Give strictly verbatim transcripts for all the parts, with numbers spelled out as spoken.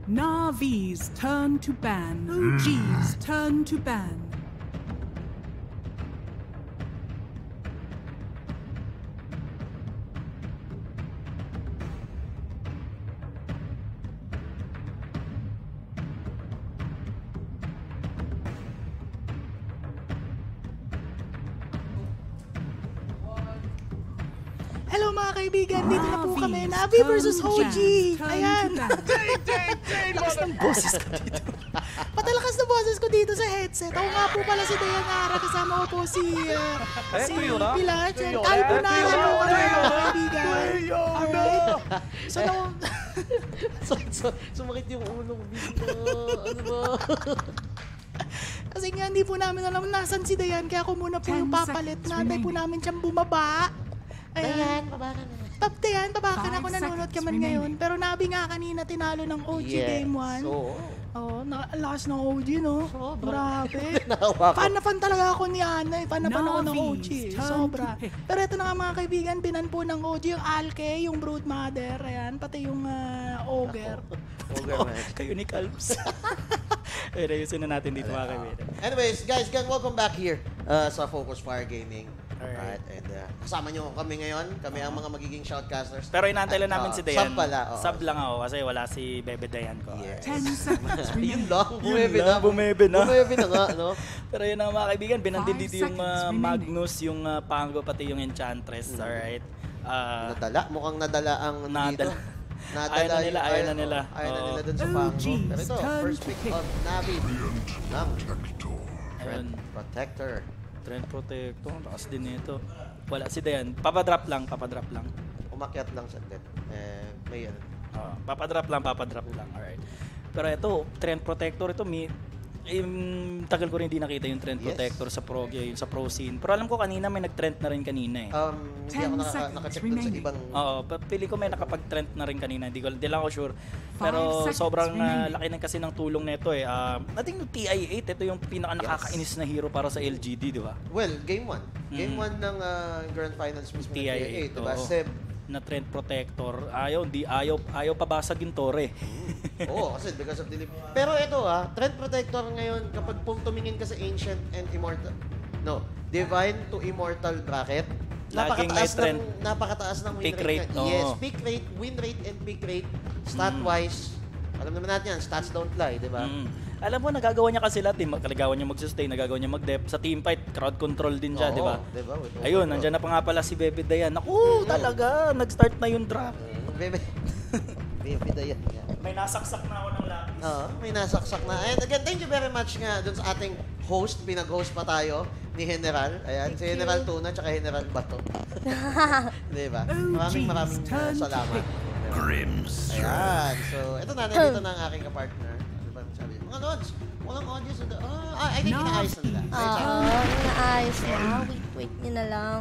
Navi's turn to ban. O G's turn to ban. Hello mga kaibigan, dito na po kami. Navi versus O G. Ayan. Lakas ng boses ko dito. Patalakas ng boses ko dito sa headset. Ako nga po pala si Dayanara. Kasama ko po si uh, si Pilar. Ay, punahan po kami mga kaibigan. Alright. So, no. so, so, sumakit yung ulo ko dito. Ano ba? Kasi nga hindi po namin alam nasan si Dayan. Kaya ako muna po yung papalit. Natay po namin siyang bumaba. Ayan, baba ka na. Top Dayan, baba ka na kung nanonood ka man ngayon. Pero Nabi nga kanina tinalo ng O G yes. Game one. Oo. Oo, lakas ng O G, no? Sobra. Grabe. Nahawa ko. Fan na fan talaga ako ni Ana eh. Fan na fan ako ng O G. Navi's Sobra. turn to pick. Pero ito na nga mga kaibigan, binan po ng O G yung Alke, yung Broodmother, ayan, pati yung uh, Ogre. Ogre, man. Kayo ni Calbs. Eh, ayusin na natin dito mga kaibigan. Anyways, guys, gang, welcome back here uh, sa Focus Fire Gaming. Alright. And uh, kasama nyo kami ngayon. Kami ang mga magiging shoutcasters. Pero inaantay lang namin uh, si Dayan. Sub pala. Oo. Sub lang ako kasi wala si Bebe Dayan ko. Yes. Ten seconds Yun remaining. lang. Bumebe na. Bumebe na. Bumebe na nga, no? Pero yun ang mga kaibigan, binandin Five dito yung seconds uh, remaining. Magnus, yung uh, Pango, pati yung Enchantress. Mm. Alright. Uh, Nadala. Mukhang nadala ang dito. Nadala. Nadala Ayaw na nila, yung- ayaw na nila. Ayaw na Oo. nila dun sa Oh, Pango. geez. Pero ito, Turn first to pick pick. of Navi. Ng ayun. Protector. Trend Protector. Takas din nito. Wala si Dayan. Papadrop lang, papadrop lang. Umakyat lang sa dead. Eh, may ano. Uh, papadrop lang, papadrop lang. Alright. Pero ito, Trend Protector, ito, mi, um, tagal ko rin hindi nakita yung Trend Yes. Protector sa pro, yung sa pro scene. Pero alam ko kanina may nag-trend na rin kanina eh. Um, hindi Ten ako naka, seconds nakacheck dun sa remaining. ibang... Oo, pa- pili ko may nakapag-trend na rin kanina. Hindi ko hindi lang ako sure. Five Pero seconds sobrang uh, remaining. laki na kasi ng tulong nito eh. Uh, I think yung T I eight, ito yung pinaka nakakainis na hero para sa L G D, di ba? Well, game one. Game Mm. one ng uh, Grand Finals mismo ng T I eight, diba? oo. Seb. Na Trend Protector. Ayaw, di ayaw, ayaw pabasag yung Torre. Oo, kasi because of the lim- Pero ito ah, Trend Protector ngayon, kapag pum tumingin ka sa Ancient and Immortal, no, Divine to Immortal bracket, Laging may napakataas trend. ng, napakataas ng win Pick rate. rate, niya. oo. Yes, pick rate, win rate, and pick rate, stat-wise, alam naman natin yan, stats don't lie, di ba? Mm. Alam mo, nagagawa niya kasi lahat. Eh. Nagagawa niya mag-sustain, nagagawa niya mag-dep. Sa team fight, crowd control din siya, Oo, di ba? diba? With Ayun, overall. nandiyan na pa nga pala si Bebe Dayan. Naku, talaga, nag-start na yung draft. Mm, Bebe. Bebe na yan. May nasaksak na ako ng lapis. Oo, may nasaksak na. And again, thank you very much nga dun sa ating host. Pinag-host pa tayo ni General. Ayan, si General Tuna tsaka General Bato. Di ba? Maraming maraming uh, salamat. Grims. Ayan. So, ito na. Nandito na ang aking kapartner. Ano ba sabi? Mga Lods, walang audience. Ah, I think inaayos na nila. Ay, Oo, tsaka- naayos na. Wait, wait nyo na lang.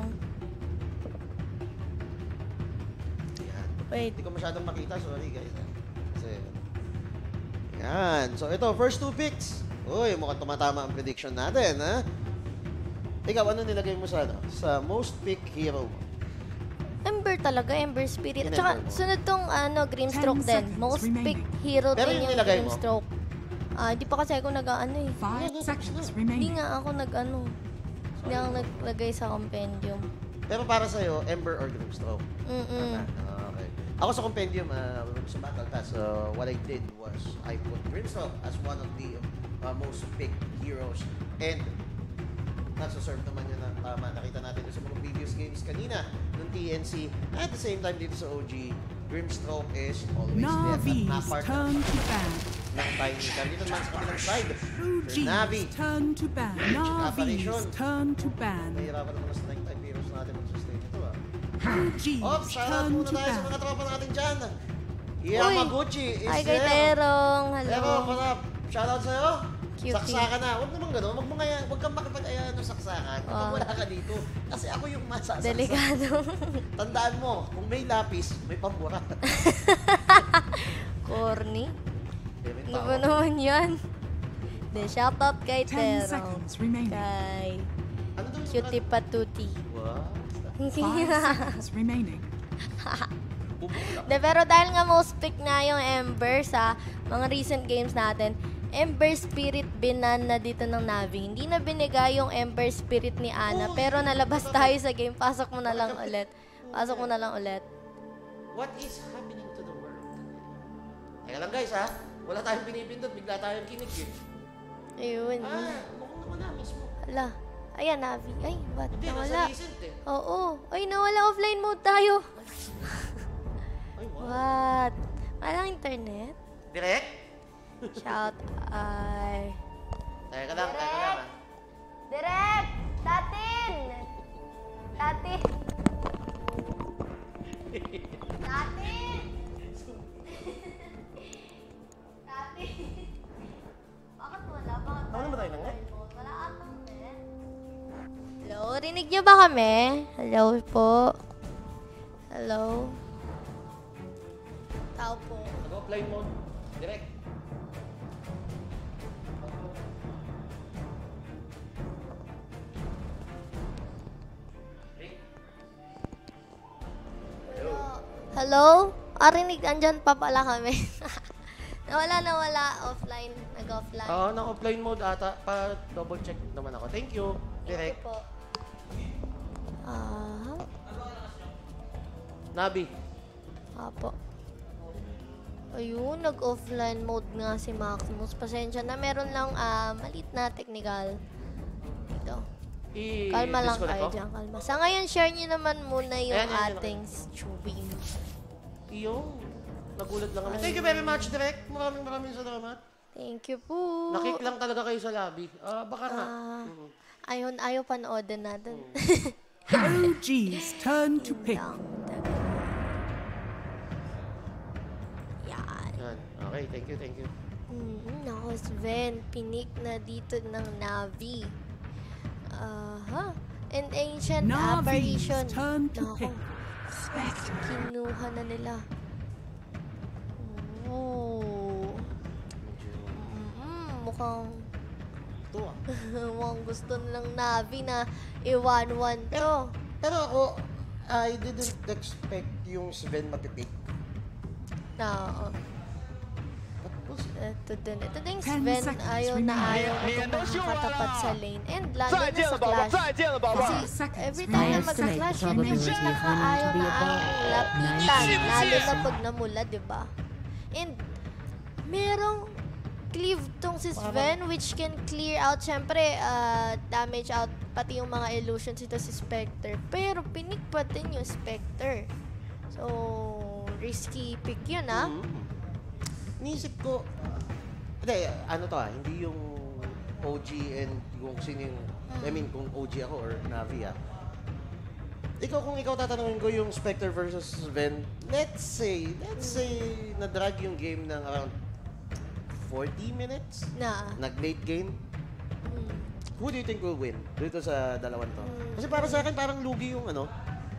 Ayan. Wait. Hindi ko masyadong makita. Sorry, guys. ah. Kasi, ayan. So, ito, first two picks. Uy, mukhang tumatama ang prediction natin, ha? Ikaw, ano nilagay mo sa, ano? Sa most pick hero mo? Ember talaga, Ember Spirit. Yun, Tsaka Ember mo. sunod tong ano, Grimstroke Ten din. seconds Most remaining. pick hero Pero din yung yung nilagay mo? Grimstroke. Ah, di pa kasi ako nag-ano eh. Five seconds Hindi remaining. nga ako nag-ano. Hindi ako naglagay sa compendium. Pero para sa'yo, Ember or Grimstroke? Mm-mm. Ah, okay. Ako sa compendium, uh, sa Battle Pass, uh, what I did was I put Grimstroke as one of the uh, most picked heroes. And nasa-serve naman yun ng tama. Nakita natin doon sa mga previous games kanina ng T N C. At the same time dito sa O G, Grimstroke is always there. At Navi's na-part turn to ban. ng Tiny Car. Dito naman sa kabilang side, O for Navi. G's turn to ban. Navi's turn to ban. Nahihirapan naman na strike type heroes natin mag-sustain ito ah. O G's Ops, shoutout turn muna to tayo sa mga ban. tropa natin dyan. Yamaguchi is Hi kay there. Terong. Pero, Hello. panap, shoutout sa'yo. Cutie. Saksakan na. Huwag naman gano'n. Huwag mo kaya, huwag kang makipag-ayaan ng saksakan. Kapag Ah. wala ka dito. Kasi ako yung masasaksak. Delikado. Tandaan mo, kung may lapis, may pambura. Corny. May Ano tao. ba naman yan? De, shoutout kay Ten Terong. seconds remaining. Kay Ano daw yung Cutie Patuti. Wow. Five seconds remaining. De, pero dahil nga most pick na yung Ember sa mga recent games natin, Ember Spirit binan na dito ng Navi. Hindi na binigay yung Ember Spirit ni Ana, pero nalabas tayo sa game. Pasok mo na lang ulit. Pasok mo na lang ulit. What is happening to the world? Teka lang guys ha, wala tayong pinipindot, bigla tayong kinig eh. Ayun. Ah, mukhang nawala mismo. Hala. Ayan, Navi. Ay, ba't Hindi, nawala? nasa recent eh. Oo. Ay, nawala offline mode tayo. Ay, wow. What? Walang internet? Direct? Shout ay. Teka lang, teka lang ha. Direct! Tatin! Tatin! Tatin! Tatin! Bakit wala? Bakit Ano ba tayo nang net? wala atang net? Hello? Rinig niyo ba kami? Hello po? Hello? Tao po. Nag-offline mode. Direct. Hello? Arinig, andyan pa pala kami. nawala, nawala. Offline. Nag-offline. Oo, naka-offline mode ata. Pa-double check naman ako. Thank you. Thank Direct. you po. Ah, Nabi. apo. Ayun, nag-offline mode nga si Maximus. Pasensya na, meron lang ah, malit na technical. Dito. I- Kalma lang disconnect kayo ko? dyan, kalma. Sa ngayon, share nyo naman muna yung Ayan, ayan, ating stream. Iyo. Nagulat lang kami. Thank you very much, Direct. Maraming maraming salamat. Thank you po. Nakik lang talaga kayo sa lobby. Ah, baka nga. Ah, Mhm. ayaw, ayaw panoodin natin. O G's turn to pick. Lang, tagal. Yan. Yan. Okay, thank you, thank you. Mm, nako, Sven, pinik na dito ng Navi. Aha. And Ancient Navi's Apparition. turn to Nako, pick. kinuha na nila. Ooh. Mm, mukhang Ito ah. mukhang gusto nilang Navi na i-one-one to. Pero ako, I didn't expect yung Sven matitik. Na, oh. What was it? Ito din. Ito din Ten Sven, seconds ayaw na remaining. ayaw na itong makakatapat sa lane. And lalo na sa clash. Kasi Five seconds every time na remaining. magka-clash, the hindi probability siya of winning to ayaw be na above ang lapitan. ninety. Lalo na pag namula, di ba? And merong cleave tong si Sven which can clear out, syempre, uh, damage out pati yung mga illusions ito si Spectre. Pero pinik pa din yung Spectre. So, risky pick yun, ah. Mm. Iniisip ko, hindi, ano to ah, hindi yung O G and kung sino yung, I mean, kung O G ako or Navi ah. Ikaw, kung ikaw tatanungin ko yung Spectre versus Sven, let's say, let's say, na-drag yung game ng around forty minutes? Na. Nag-late game? Mm. Who do you think will win dito sa dalawan to? Kasi para sa akin, parang lugi yung ano,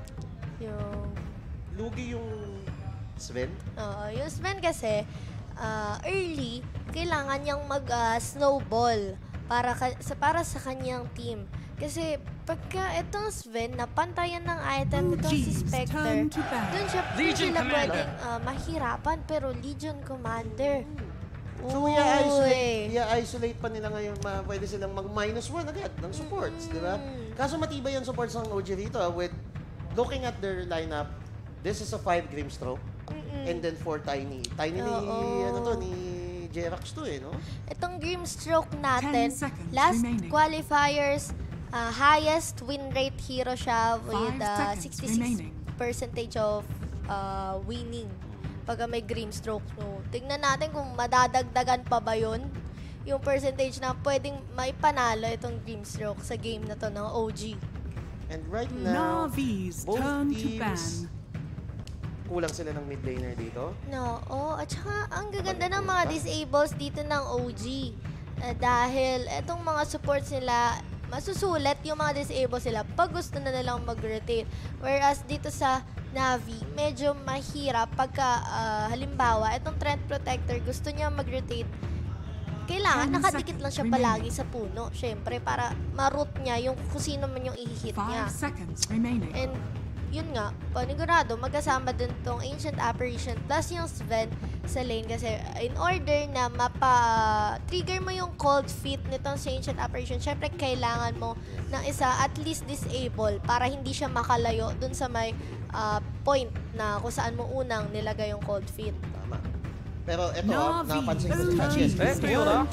Yung lugi yung Sven. Oo, yung Sven kasi, ah, early, kailangan niyang mag-snowball para, ka- sa, para sa kanyang team. Kasi pagka itong Sven, napantayan ng item O itong si G's Spectre, turn to bat. doon siya doon sila pwedeng ah, mahirapan, pero Legion Commander. So, Uy. i-isolate, i-isolate pa nila ngayon, ma, pwede silang mag-minus one agad ng supports, di ba? Kaso matibay yung supports ng O G rito ah, with looking at their lineup, this is a five Grimstroke, and then four Tiny. Tiny ni, Oo. ano to, ni Jerax to eh, no? Itong Grimstroke natin, Ten seconds last remaining. qualifiers, ah, highest win rate hero siya with Five uh, seconds sixty-six remaining. percentage of uh, winning pag may Grimstroke. No? Tignan natin kung madadagdagan pa ba yun, yung percentage na pwedeng may panalo itong Grimstroke sa game na to ng O G. And right now, Navi's both turn to ban. teams, kulang sila ng mid laner dito. No, oh, at saka ang gaganda ng mga disables dito ng O G. Uh, dahil etong mga supports nila, masusulat yung mga disables sila pag gusto na nilang mag-rotate. Whereas dito sa Navi, medyo mahirap pagka ah, halimbawa, itong Trend Protector gusto niya mag-rotate. Kailangan Ten nakadikit lang siya seconds palagi sa puno. Syempre, para ma-root niya yung kung sino man yung i-hit niya. Five seconds remaining. And yun nga, panigurado, magkasama dun tong Ancient Apparition plus yung Sven sa lane kasi in order na mapa-trigger mo yung cold feet nitong si Ancient Apparition, syempre kailangan mo ng isa at least disable para hindi siya makalayo dun sa may ah, point na kung saan mo unang nilagay yung cold feet. Tama. Pero ito, ah, Navi, napansin ko O sa G's Yes. turn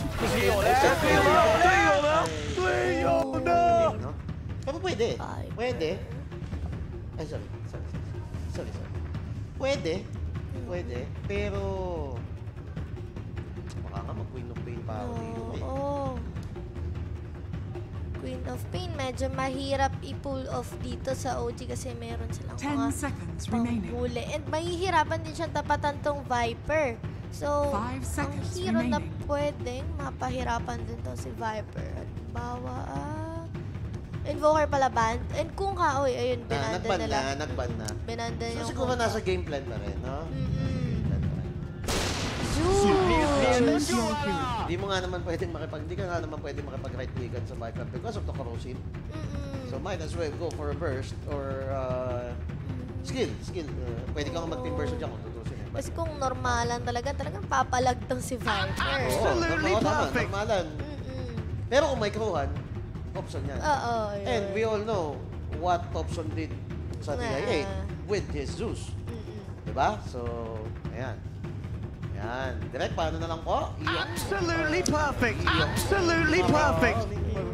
to ban. No? Pero pwede. Ay. Pwede. Ay, sorry. Sorry. Sorry, sorry. Pwede. Pwede. Pero... Baka nga mag-Queen of Pain pa ako dito. eh. Oo. Queen of Pain, medyo mahirap i-pull off dito sa O G kasi meron silang Ten mga seconds remaining. panghuli. And mahihirapan din siyang tapatan tong Viper. So, Five ang seconds hero na remaining. pwedeng mapahirapan din to si Viper. Bawa, ah... Invoker pala ban. And kung ka, oy, ayun, Ah, binanda nagban nila. na, nagban na. Binanda So yung... siguro nasa game plan pa rin, no? Mm-mm. Plan pa rin. Choose your hero. Hindi mo nga naman pwedeng makipag, hindi ka nga naman pwedeng makipag-right clickan sa Viper because of the corrosive. Mm-mm. So might as well go for a burst or uh, skill, skill. Uh, pwede kang mag-team burst dyan kung tutusin eh. Kasi kung normalan talaga, talagang papalag tong si Viper. Oo, tama, tama, normalan. Mm-mm. Pero kung may kruhan, option yan. Oo, yun. And we all know what Thompson did sa T I A Ah. with his Zeus. Mm-mm. Diba? So, ayan. Ayan. Direct, paano na lang po? Absolutely perfect. Absolutely perfect.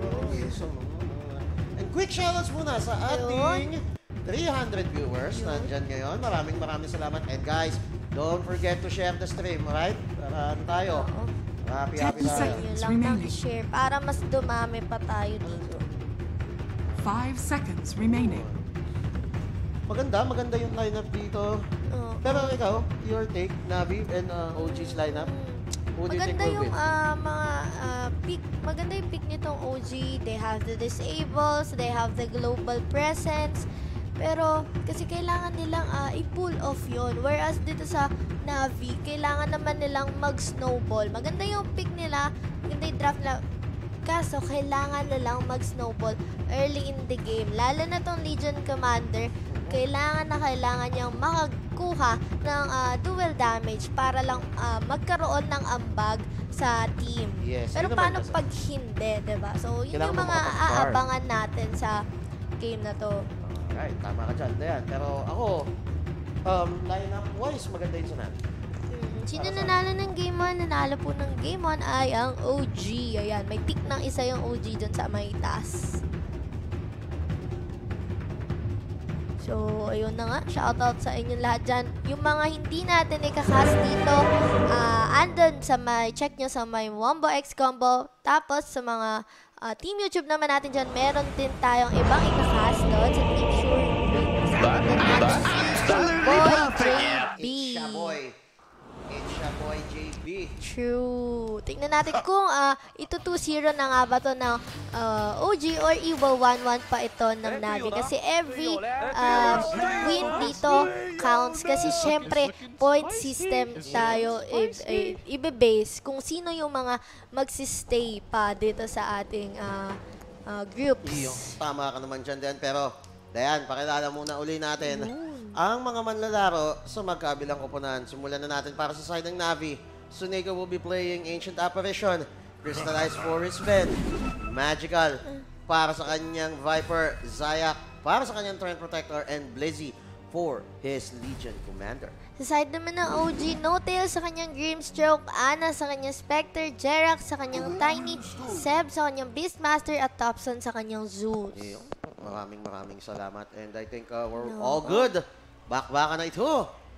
And quick shoutouts muna sa ating three hundred viewers. Nandyan ngayon. Maraming maraming salamat. And guys, don't forget to share the stream, right? Para ano tayo? Oo. Happy, happy Ten tayo. seconds. Yun lang remaining. nang share para mas dumami pa tayo dito. Five seconds remaining. Maganda, maganda yung lineup dito. Oo. Pero ikaw, your take, Navi and uh, O G's lineup, who do you think Maganda will yung win? ah, mga ah, pick, maganda yung pick nitong O G. They have the disables, they have the global presence. Pero kasi kailangan nilang ah, i-pull off yon. Whereas dito sa Navi, kailangan naman nilang mag-snowball. Maganda yung pick nila, maganda yung draft nila. Kaso, kailangan nilang mag-snowball early in the game. Lalo na tong Legion Commander, kailangan na kailangan niyang makakuha ng ah, dual damage para lang ah, magkaroon ng ambag sa team. Yes, Pero yun naman paano kasi. pag hindi, diba? So, yun Kailangan yung mga mo makapag-farm. aabangan natin sa game na to. Alright, tama ka dyan, Dayan. Pero ako, um, lineup-wise, maganda yun sa natin. Mm, Sino Para sa- nanalo ng game one? Nanalo po ng game one ay ang O G. Ayan, may pick ng isa yung O G dun sa may taas. So, ayun na nga. Shoutout sa inyong lahat dyan. Yung mga hindi natin ikakast dito, ah andun sa may, check nyo sa may Wombo X Combo. Tapos, sa mga ah, Team YouTube naman natin dyan, meron din tayong ibang ikakast doon. So, make sure, wait, sagutin natin si Boy J B. It's ya boy. It's ya boy, J B. True. Tingnan natin kung uh, ito two zero na nga ba to ng ah, O G or Evil one one pa ito ng Navi. Kasi every ah, win dito counts. Kasi syempre, point system tayo i- i- ibe-base kung sino yung mga magsistay pa dito sa ating ah, ah, Iyo, groups. tama ka naman dyan, Dayan. Pero, Dayan, pakilala muna uli natin ang mga manlalaro sa magkabilang koponan. Simulan na natin para sa side ng Navi. Sunego will be playing Ancient Apparition, Crystallized Forest Ven, Magical para sa kanyang Viper, Zayak para sa kanyang Trend Protector, and Blizzy for his Legion Commander. Sa side naman ng O G, No-Tail sa kanyang Grimstroke, Ana sa kanyang Spectre, Jerax sa kanyang Tiny, Seb sa kanyang Beastmaster, at Topson sa kanyang Zeus. Iyo, maraming maraming salamat, and I think uh, we're No. all good. Bakbakan na ito.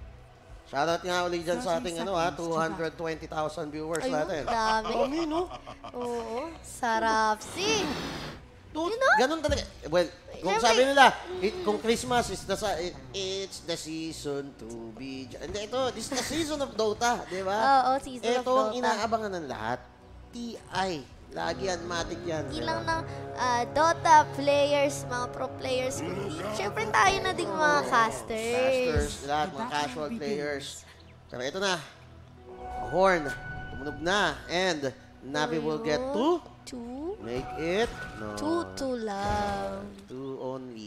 Shoutout nga ulit dyan sa ating ano, ha, two hundred twenty thousand viewers Ayun, natin. dami. Dami, no? Oo, sarap si. Dude, You know? ganun talaga. Well, kung Siyempre- sabi nila, it, kung Christmas is the sa- it, it's the season to be... j- Hindi, ito, this is the season of Dota, di ba? Oo, season of Ito ang Dota. inaabangan ng lahat. T I. Lagi yan, matik yan. Hindi di lang ba? ng ah, Dota players, mga pro players, kundi syempre tayo na ding mga Casters, casters. lahat, mga casual players. Pero ito na. Horn. Tumunog na. And Navi will get to Two? make it. No. Two, two lang. Two only.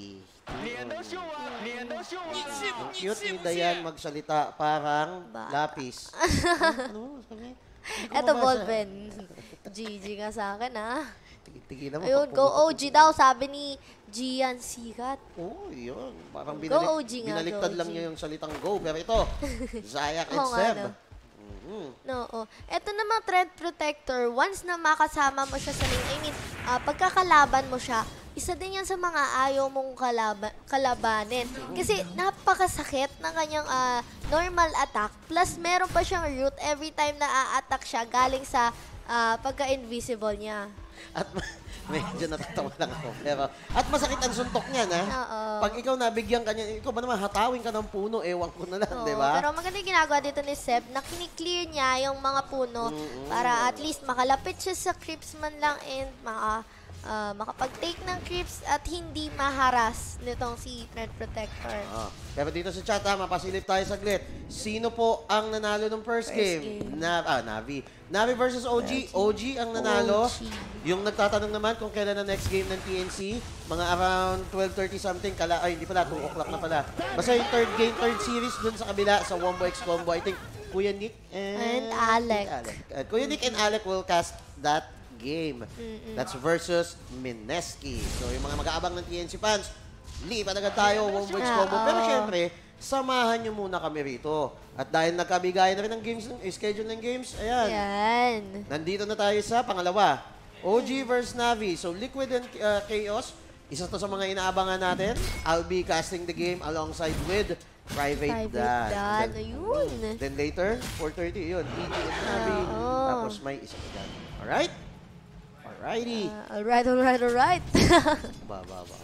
Ang cute ni Dayan magsalita, parang Ba- lapis. Ano? Ano? Sabi? Hindi ko Eto, mabasa. ballpen. G G nga sa akin, ha? Tigil mo. Ayun, go O G daw, sabi ni Gian Sikat. Oo, oh, yun. Parang Go binalik, O G nga, binaliktad go O G. lang niya yung salitang go. Pero ito, Zayak and Oo nga, Seb. no? Mhm. No, oh. Ito namang threat protector, once na makasama mo siya sa lane, I mean, ah, pagkakalaban mo siya, isa din yan sa mga ayaw mong kalaba, kalabanin. Kasi napakasakit ng kanyang ah, normal attack, plus meron pa siyang root every time na a-attack siya galing sa ah, pagka-invisible niya. At medyo natatawa lang ako. Pero, at masakit ang suntok niya, na. Oo. Pag ikaw nabigyan ka niya, ikaw ba naman hatawin ka ng puno, ewan ko na lang, Oo, di ba? Pero maganda yung ginagawa dito ni Seb na kiniklear niya yung mga puno para at least makalapit siya sa creeps man lang and maka, ah, makapag-take ng creeps at hindi maharas nitong si Threat Protector. Ah, pero dito sa chat, ha, mapasilip tayo saglit. Sino po ang nanalo ng first, First game? game. Na, ah, Navi. Navi versus O G. O G ang nanalo. O G. Yung nagtatanong naman kung kailan ang next game ng T N C, mga around twelve thirty something, kala, ay hindi pala, two o'clock na pala. Basta yung third game, third series dun sa kabila, sa Wombo X Combo, I think Kuya Nick and, And Alec. Alec. Uh, Kuya Nick and Alec will cast that game. That's versus Mineski. So yung mga mag-aabang ng T N C fans, lipat agad tayo, Wombo X Combo. Pero Oo. syempre, samahan nyo muna kami rito. At dahil nagkabigayan na rin ng games, ng schedule ng games, ayan. Yan. Nandito na tayo sa pangalawa. O G versus Navi. So Liquid and uh, Chaos, isa to sa mga inaabangan natin. I'll be casting the game alongside with Private, Private Dan. Dan, Then- ayun. Then later, four thirty, yun. E G and Navi. Oo. Tapos may isa pa dyan. Alright? Alrighty. Uh, alright, alright, alright. Ba, ba, ba.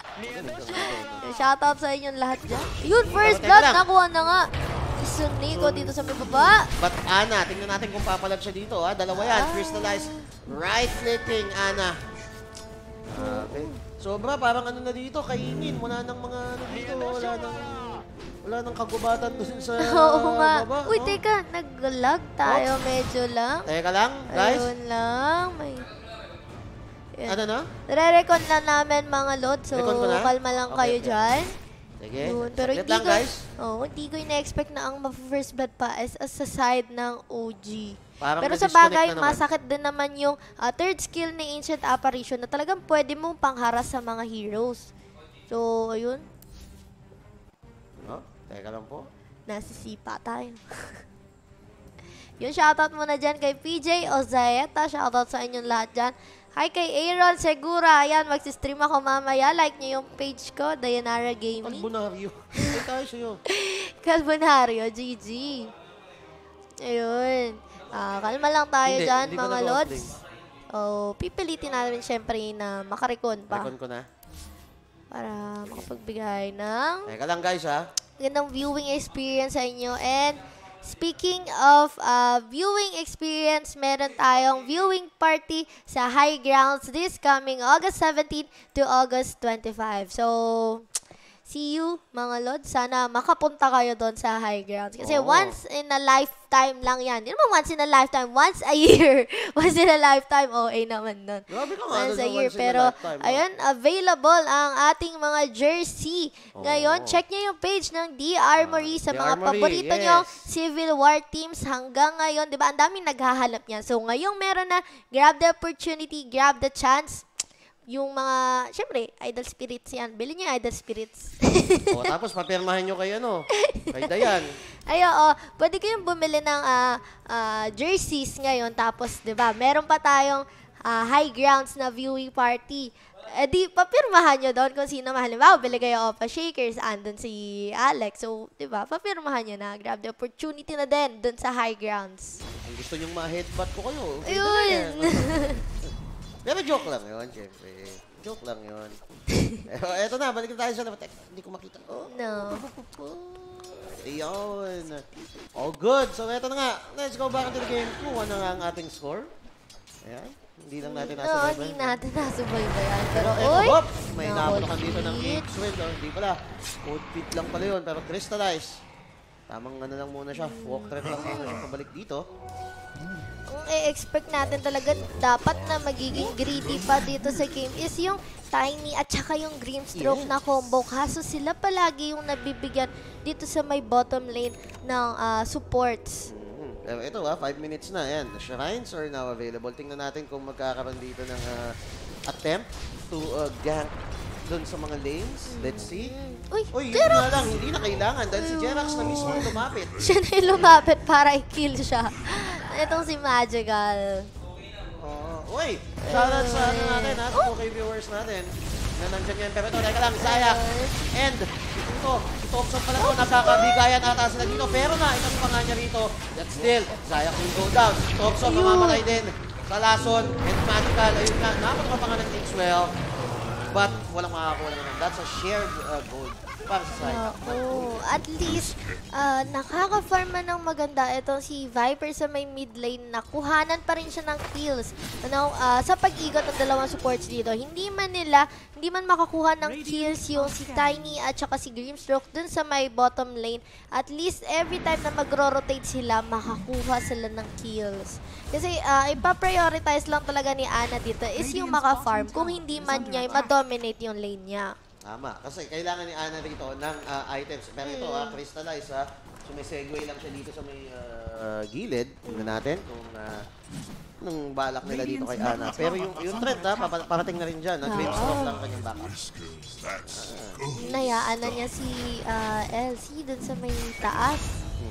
Shoutout sa inyong lahat dyan. Yun, first Teka blood, lang. nakuha na nga. Si Nico dito sa may baba. But Ana, tingnan natin kung papalag siya dito. Ha? Dalawa yan. Ah. Crystallized. Right-clicking, Ana. Okay. Sobra, parang ano na dito, kainin. Wala nang mga ano dito. Wala nang... Wala nang kagubatan dun sa Oo nga. baba. Uy, no? teka, nag-lag tayo medyo lang. Teka lang, guys. Ayun lang. May... Yan. Ano na? Nare-recon na namin mga load, so Recon mo na? kalma lang Okay, kayo okay. dyan. Sige. Yun, pero Saglit hindi lang, ko, guys. oh, hindi ko ina-expect na ang ma-first blood pa is as sa side ng O G. Parang Pero sa na-disconnect bagay, na naman. masakit din naman yung ah, third skill ni Ancient Apparition na talagang pwede mong pangharas sa mga heroes. So, ayun, No? Teka lang po. nasisipa tayo. Yung shoutout muna dyan kay P J Ozaeta. Shoutout sa inyong lahat dyan. Hi kay Aaron Segura. Ayan, magsistream ako mamaya. Like nyo yung page ko, Dayanara Gaming. Albunaryo. Ay, tayo sa'yo. Calbonario, G G. Ayun. Ah, kalma lang tayo Hindi, dyan, hindi pa mga nag-upload. lods. Oh, pipilitin natin syempre na makarekon pa. Recon ko na. Para makapagbigay ng Teka lang, guys, ha? gandang viewing experience sa inyo. And speaking of uh, viewing experience, meron tayong viewing party sa High Grounds this coming August seventeenth to August twenty-fifth. So, see you, mga lord. Sana makapunta kayo doon sa High Grounds. Kasi Oo. once in a lifetime lang yan. Hindi naman once in a lifetime, once a year. Once in a lifetime, O A naman nun. Grabe ka nga. Once ano a sa year. once in a Pero, lifetime, no? ayun, available ang ating mga jersey. Ngayon, Oo. check nyo yung page ng D Armory sa The mga Armory, paborito yes. nyo Civil War teams hanggang ngayon. Di ba? Ang daming naghahanap niyan. So, ngayong meron na, grab the opportunity, grab the chance. Yung mga, syempre, Idol Spirits yan. Bilhin nyo yung Idol Spirits. O, tapos papirmahin nyo kay ano, kay Dayan. Ay, oo. Pwede kayong bumili ng ah, ah, jerseys ngayon. Tapos, di ba, meron pa tayong ah, High Grounds na viewing party. Eh di, papirmahan nyo doon kung sino mahal. Wow, bili kayo Opa Shakers. Andun si Alex. So, di ba, papirmahan nyo na. Grab the opportunity na din doon sa High Grounds. Kung gusto nyong ma-headbutt ko kayo. kay Ayun. Dayan. Pero joke lang yun, syempre. Joke lang yun. Pero eto na, balik na tayo sa labas. Teka, hindi ko makita. Oh. No. Ayun. All good. So, eto na nga. Let's go back into the game. Kuha na nga ang ating score. Ayan. Hindi lang natin nasa No, level. hindi natin nasubaybayan. Pero, Eto, uy! hop! May na napunakan dito ng cold feet. X-Wind. Oh, hindi pala. Cold feet lang pala yun. Pero crystallize. Tamang ano lang muna siya. Walk threat lang muna siya pabalik dito. Ang i-expect natin talaga dapat na magiging greedy pa dito sa game is yung Tiny at saka yung Grimstroke na combo. Kaso sila palagi yung nabibigyan dito sa may bottom lane ng ah, supports. Mhm. Pero ito ah, five minutes na. Yan, the shrines are now available. Tingnan natin kung magkakaroon dito ng ah, attempt to uh, gank doon sa mga lanes. Let's see. Uy, Uy, yun Jerax! na lang. Hindi na kailangan dahil si Jerax na mismo ang lumapit. Siya na yung lumapit para i-kill siya. Itong si Magical. Oo. Uy, shoutout sa ano natin ha, sa okay viewers natin na nandiyan yan. Pero ito, teka lang, Zayak. And ito, si Thompson pala ito, nakakabigayan ata sila dito. Pero na, ito pa nga niya rito. Yet still, Zayak will go down. Thompson mamamatay din. Salason and Magical. Ayun nga, naman pa nga ng Kingswell. But walang makakakuha naman. That's a shared uh, gold para sa Zayak. Oo, at least ah, nakaka-farm man ng maganda itong si Viper sa may mid lane na kuhanan pa rin siya ng kills. Ano, ah, sa pag-igot ng dalawang supports dito, hindi man nila, hindi man makakuha ng kills yung si Tiny at saka si Grimstroke dun sa may bottom lane. At least every time na magro-rotate sila, makakuha sila ng kills. Kasi ah, ipa-prioritize lang talaga ni Ana dito is yung maka-farm kung hindi man niya ma-dominate yung lane niya. Tama. Kasi kailangan ni Ana rito ng uh, items. Pero ito, ah, crystallize ha. So may segue lang siya dito sa may uh, gilid. Tingnan natin kung uh, anong balak nila dito kay Ana. Pero yung, yung trend ha, papa- parating na rin dyan. Uh, Grimstroke lang kanyang backup. Nayaan na niya si ah, L C dun sa may taas.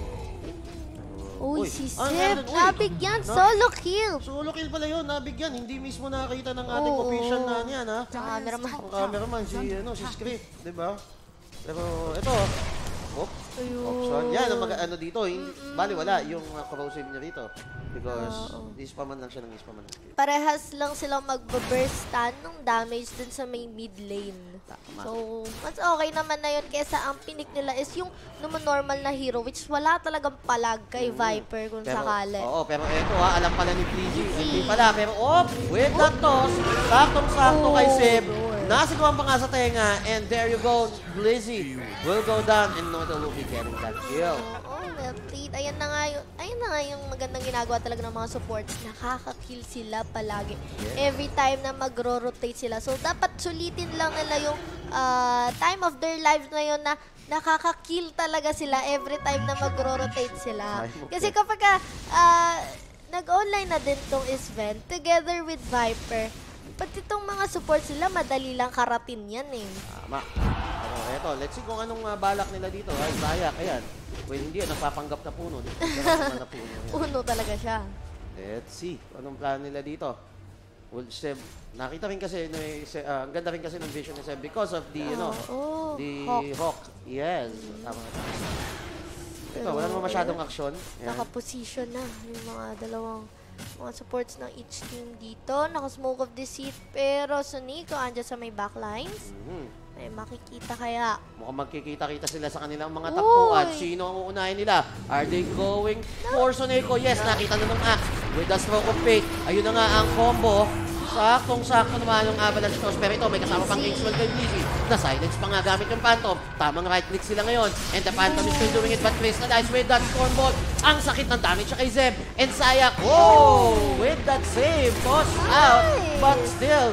Uy, Uy, si ah, Sip, meron, uy. nabigyan, Na- solo kill. Solo kill pala yun, nabigyan. Hindi mismo nakakita ng ating Oo. official na niyan ha. Cameraman. Ang cameraman, si, ano, si Script, di ba? Pero ito, oh, option. Yan, ang mag- ano dito, hindi, bali wala yung uh, corrosive niya rito. Because, ispaman lang siya ng ispaman. Parehas lang silang magbaburstan ng damage dun sa may mid lane. Tama. So, mas okay naman na yun kesa ang pinik nila is yung naman normal na hero which wala talagang palag kay Viper kung Pero, sakali. oo, pero ito ha, alam pala ni Fleazy. Hindi pala, pero oh, with that toss, saktong-sakto kay Seb. Nasiguan pa nga sa tenga, and there you go, Blizzy will go down, and Noto will be getting that kill. Oo, well played. Ayan na nga yung, ayan na nga yung magandang ginagawa talaga ng mga supports. Nakaka-kill sila palagi. Every time na magro-rotate sila. So, dapat sulitin lang nila yung ah, time of their lives na yun na nakaka-kill talaga sila every time na magro-rotate sila. Kasi kapag ah, nag-online na din tong Sven, together with Viper, pati itong mga support sila, madali lang karatin yan eh. Tama. Pero eto, let's see kung anong uh, balak nila dito. Ay, Zayak, ayan. Well, hindi, nagpapanggap na puno. Nagpapanggap na puno. Yan. Uno talaga siya. Let's see kung anong plano nila dito. Well, Seb, nakita rin kasi, no, uh, ang ganda rin kasi ng vision ni Seb because of the, you know, Oh, the Hawk. hawk. Yes. Tama. Ito, wala naman masyadong aksyon. Yan. Naka-position na yung mga dalawang mga supports ng each team dito. Naka-smoke of deceit. Pero Sunico andyan sa may backlines. Mhm. May makikita kaya. Mukhang magkikita-kita sila sa kanilang mga Uy! takbuhan. Sino ang uunahin nila? Are they going for Soneco? Yes, nakita na ng axe with the stroke of fate. Ayun na nga ang combo. Saktong-sakto naman yung avalanche toss. Pero ito, may kasama pang Kingswell kay Blizzy. Na-silence pa nga gamit yung Phantom. Tamang right-click sila ngayon. And the Phantom is still doing it, but crystallized with that storm ball. Ang sakit ng damage siya kay Zeb. And Zayak, whoa! With that save, toss out. But still,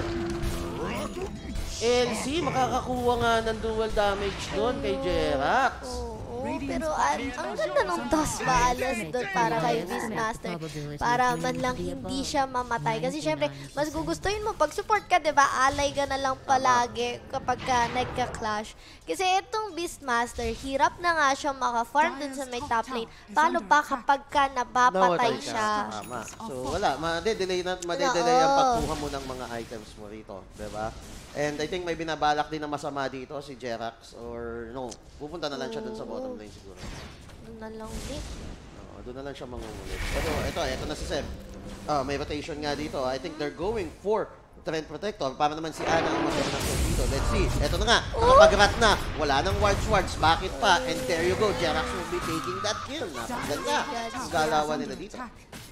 L C, makakakuha nga ng dual damage doon kay Jerax. Oo, pero ang, ang ganda nung toss maalas doon para kay Beastmaster. Para man lang hindi siya mamatay. Kasi syempre, mas gugustuhin mo pag support ka, di ba? Alay ka na lang palagi kapag ka nagka-clash. Kasi itong Beastmaster, hirap na nga siya maka-farm dun sa may top lane. Paano pa kapag ka napapatay Nawala siya? Tama. So wala, madedelay na madedelay ang Oo. pagkuha mo ng mga items mo rito, 'di ba? And I think may binabalak din na masama dito si Jerax or no, pupunta na lang siya dun sa bottom lane siguro. Doon na lang ulit. Oo, doon na lang siya mangungulit. Pero ito, ito na si Seb. Ah, may rotation nga dito. I think they're going for Trend Protector para naman si Ana ang magkaroon ng kill dito. Let's see. Ito na nga, nakapag-rat na. Wala nang wards wards. Bakit pa? And there you go. Jerax will be taking that kill. Napaganda. Ang galawan nila dito.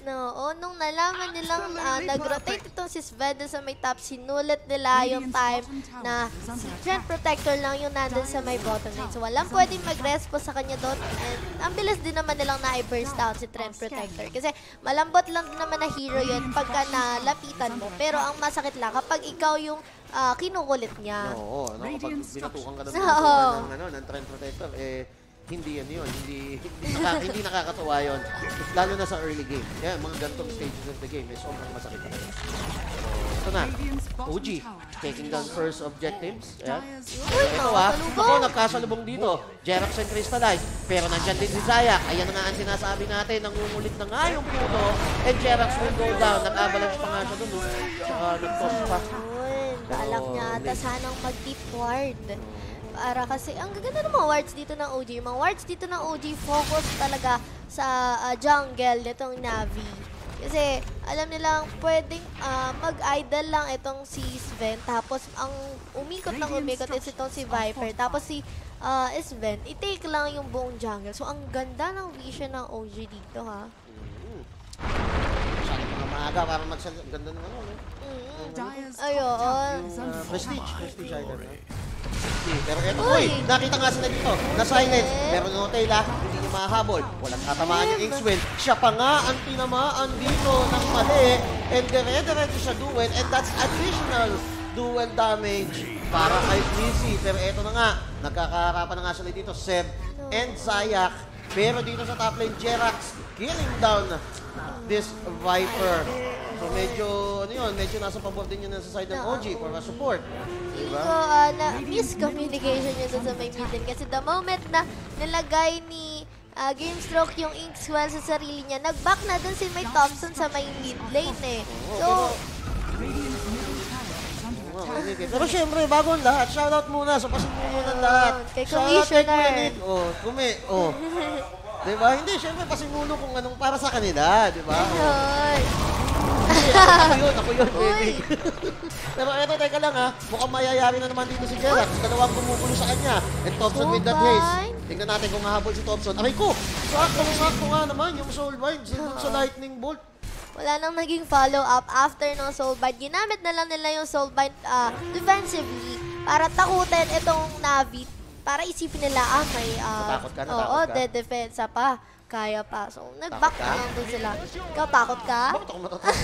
No, nung nalaman nilang uh, nag-rotate itong si Sven dun sa may top, sinulit nila yung time na si Trent Protector lang yung nandun sa may bottom lane. So walang pwedeng mag-respo sa kanya doon. And ang bilis din naman nilang na-burst out si Trent Protector. Kasi malambot lang din naman na hero yun pagka nalapitan mo. Pero ang masakit lang kapag ikaw yung uh, kinukulit niya. Oo, no, kapag binatukan ka ng, Oo. ng, ano, ng Trent Protector, eh, hindi yan yun. Hindi, hindi, naka, hindi nakakatuwa yun. Lalo na sa early game. Yan, mga gantong stages of the game, eh, sobrang masakit na yun. So, ito na. O G, taking down first objectives. Ayan. Ito ah. Ako, nagkasalubong dito. Jerax and Crystallize. Pero nandyan din si Zayak. Ayan na nga ang sinasabi natin. Nangungulit na nga yung puno. And Jerax will go down. Nag-avalanche pa nga siya dun. Tsaka nag-toss pa. Yun, balak niya ata sanang mag-deep ward. Para kasi, ang gaganda ng mga wards dito ng O G. Mga wards dito ng O G, focus talaga sa uh, jungle nitong Navi. Kasi, alam nilang pwedeng uh, mag-idle lang itong si Sven. Tapos, ang umikot ng umikot is itong si Viper. Tapos si uh, Sven, i-take lang yung buong jungle. So, ang ganda ng vision ng O G dito, ha? Masyado mga maaga para magsalita. Ang ganda naman ano. Ayun. Uh, prestige. Prestige item. Pero eto boy, nakita nga sila dito, na-silence. Pero no Taylor, hindi niya mahahabol. Walang tatamaan yung X-Wind. Siya pa nga ang tinamaan dito ng mali. And dire-diretso siya duel. And that's additional duel damage para kay Quizzy. Pero eto na nga, nagkakaharapan na nga sila dito, Seb and Zayak. Pero dito sa top lane, Jerax killing down this Viper. So medyo, ano yun, medyo nasa pabor din yun sa side ng O G for a support. Diba? So, uh, na miscommunication yun sa may mid lane. Kasi the moment na nilagay ni uh, Gamestroke yung Inkswell sa sarili niya, nag-back na dun si may Thompson sa may mid lane eh. So, pero syempre, bago ang lahat, shoutout muna sa pasimuno ng lahat. Kay Shoutout Commissioner. Kuya Nick. Oh, kumi. Oh. Diba? Hindi, syempre pasimuno kung anong para sa kanila, diba? ayun. Ako yun, ako yun, Uy. baby. Pero eto, teka lang ha, mukhang mayayari na naman dito si Jerax. Dalawang bumubulo sa kanya. And Thompson with that haze. Tingnan natin kung mahabol si Thompson. Aray ko! Sakto-sakto nga naman yung Soulbind sa Lightning Bolt. Wala nang naging follow-up after ng Soulbind. Ginamit na lang nila yung Soulbind uh, defensively para takutin itong Navi. Para isipin nila, ah, may... Uh, Natakot ka, natakot oo, ka? dead defense pa. Kaya pa. So, nag-back na lang doon sila. Ikaw, takot ka? Bakit ako matatakot?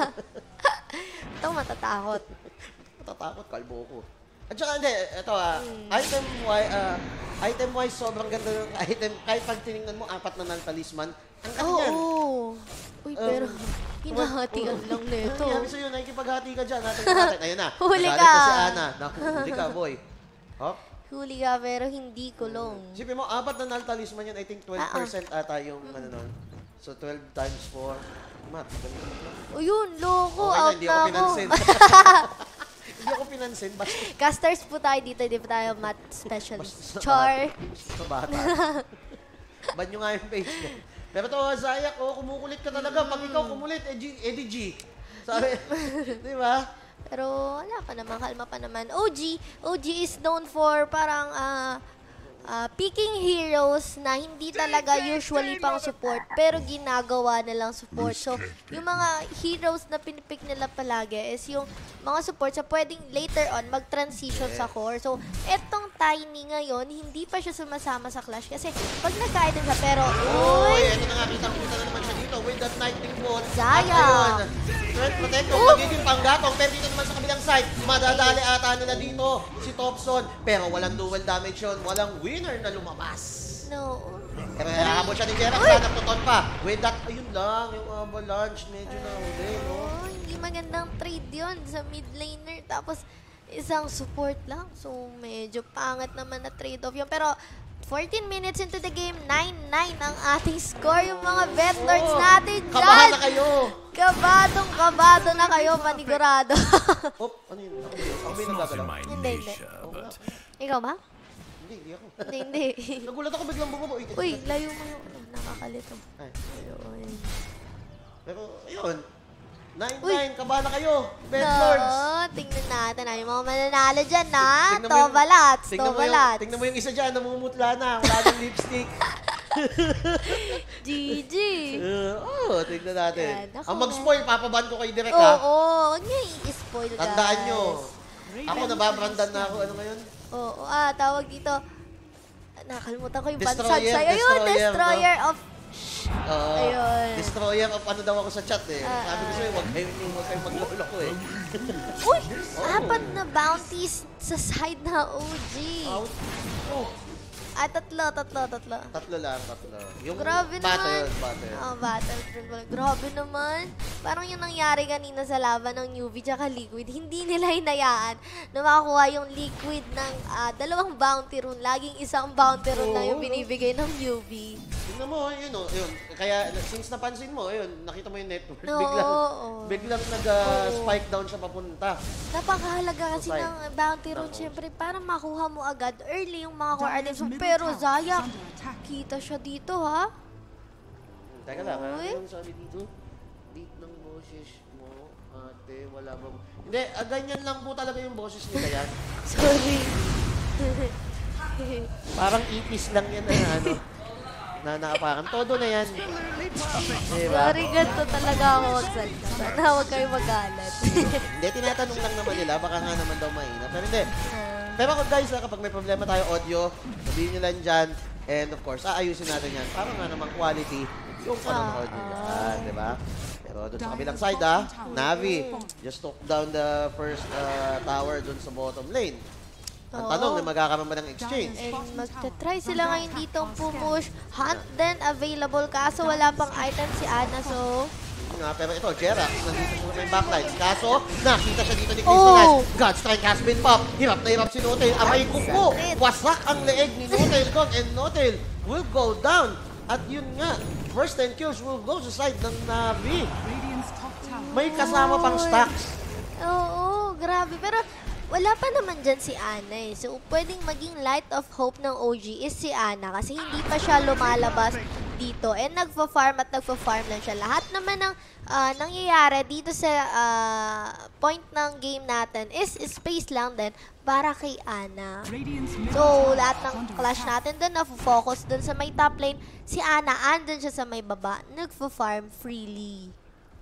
Ito, matatakot. Matatakot, kalbo ko. At saka, hindi, ito ah, Hmm. item-wise, uh, item-wise, sobrang ganda ng item. Kahit pag tinignan mo, apat na ng talisman. Ang ano Oo. yan? Uy, Um, pero hinahatian oh, lang nito. Ano sa'yo, nakikipaghati ka dyan. Natin natin. Ayun na. Huli Nagalit ka. na si Ana. Naku, huli ka, boy. Hop. Huli ka, pero hindi kulong. Sipin mo, apat na nal talisman yun. I think twelve percent ata yung ano nun. So, twelve times four. Mat, ganun. O yun, loko. Okay na, Out hindi na ako ako. pinansin. Hindi ako pinansin. Basta, Casters po tayo dito, di pa tayo math specialist. basta sa Char. bata. Sa bata. Ban nyo nga yung page ko. Pero to, Zayak, oh, kumukulit ka talaga. Pag ikaw kumulit, Eddie G. Eddie G. Sabi, di ba? Pero wala pa naman, kalma pa naman. O G, O G is known for parang ah, ah, picking heroes na hindi talaga usually pang support, pero ginagawa nilang support. So, yung mga heroes na pinipick nila palagi is yung mga support sa pwedeng later on mag-transition sa core. So, etong Tiny ngayon, hindi pa siya sumasama sa Clash kasi pag nag-item siya, pero, Uy, uy, ito na nga, kitang-kita na naman siya dito with that lightning bolt. Zayak. At ayun, Trent Protector, magiging panggatong. Pero dito naman sa kabilang side, madadali ata nila dito si Thompson. Pero walang dual damage yun. Walang winner na lumabas. no. Pero hahabol siya ni Jerax, hanap tuton pa. With that, ayun lang, yung avalanche, medyo na huli, no? Oh, hindi magandang trade yun sa mid laner. Tapos, isang support lang. So, medyo pangit naman na trade-off yun. Pero, fourteen minutes into the game, nine nine ang ating score. Yung mga vet lords Oo. natin dyan. Kabahan na kayo! Kabadong kabado na kayo, panigurado. Op, ano yun? Ako, ako may nagagalaw. Hindi, hindi. Ikaw ba? Hindi, hindi ako. Hindi, hindi. Nagulat ako biglang bumaba. Uy, Uy, layo mo yung ano, nakakalito. Ay. Ayun. Pero, ayun. nine Uy. nine, kabahan na kayo. Vet lords. No, tingnan natin. Ano yung mga mananalo dyan, ha? Tingnan mo yung- Tobalats, tingnan mo yung- tobalats. Tingnan mo yung isa dyan, namumutla na. Wala ng lipstick. G G. Uh, oh, tignan natin. Yan, ako. Ang mag-spoil, papaban ko kayo direct Oo, ha. oh, huwag niyo i-spoil, guys. Tandaan nyo. Ako, nababrandan na ako. Ano ngayon? Oo, ah, tawag dito. Nakalimutan ko yung Destroyer, bansag sa'yo. Ayun, destroyer, Destroyer of... Oo. Ayun. Destroyer of ano daw ako sa chat eh. Ah, Sabi ko sa'yo, huwag kayong huwag kayong maglolo ko eh. Uy! Apat na bounties sa side na O G. Out. Oh. Ah, tatlo, tatlo, tatlo. Tatlo lang, tatlo. Yung Grabe battle, naman. battle. Oh, battle. Triple. Grabe naman. Parang yung nangyari kanina sa laban ng Newbie tsaka Liquid, hindi nila hinayaan na makakuha yung Liquid ng ah, dalawang bounty rune. Laging isang bounty rune lang yung binibigay ng Newbie. Tingnan mo, yun o, yun. Kaya, since napansin mo, yun, nakita mo yung network, Oo, biglang, oo. biglang nag-spike down siya papunta. Napakahalaga kasi Side. ng bounty rune. Siyempre, para makuha mo agad early yung mga core items mo. middle Pero tower is Zaya, under attack. kita siya dito ha. Teka lang, ha? Uy. Anong sabi dito? Beat ng boses mo, ate, wala bang... Hindi, ah, ganyan lang po talaga yung boses nila yan. Sorry. Parang ipis lang yan na ano. Na nakapakan. Todo na yan. Diba? Sorry, ganito talaga ako magsalita. Sana huwag kayo magalit. Hindi, tinatanong lang naman nila. Baka nga naman daw mahina. Pero hindi. Pero guys, ah, kapag may problema tayo audio, sabihin nyo lang dyan. And of course, aayusin natin yan. Para nga naman quality yung panonood nyo dyan. Diba? Pero doon sa kabilang side, ah, Navi just took down the first uh, tower doon sa bottom lane. Ang Oo. tanong, may magkakaroon ba ng exchange? And magta-try sila ngayon ditong pumush. Hunt din available kaso wala pang item si Ana. So, Nga, pero ito, Jerax, nandito sa may backline. Kaso, nakita siya dito ni Oh! Crystal Knights. God's Strike has been popped. Hirap na hirap si Notail. Aray ko po! Wasak ang leeg ni Notail doon. And Notail will go down. At yun nga, first ten kills will go sa side ng Navi. Radiant's top tower. May kasama pang stacks. oo, grabe. Pero wala pa naman dyan si Ana eh. So, pwedeng maging light of hope ng O G is si Ana kasi hindi pa siya lumalabas dito. And nagpa-farm at nagpa-farm lang siya. Lahat naman ng ah, nangyayari dito sa ah, point ng game natin is space lang din para kay Ana. Radiant's middle So, tower lahat is ng under clash attack. natin doon, na-focus doon sa may top lane. Si Ana, andun siya sa may baba, nagpa-farm freely.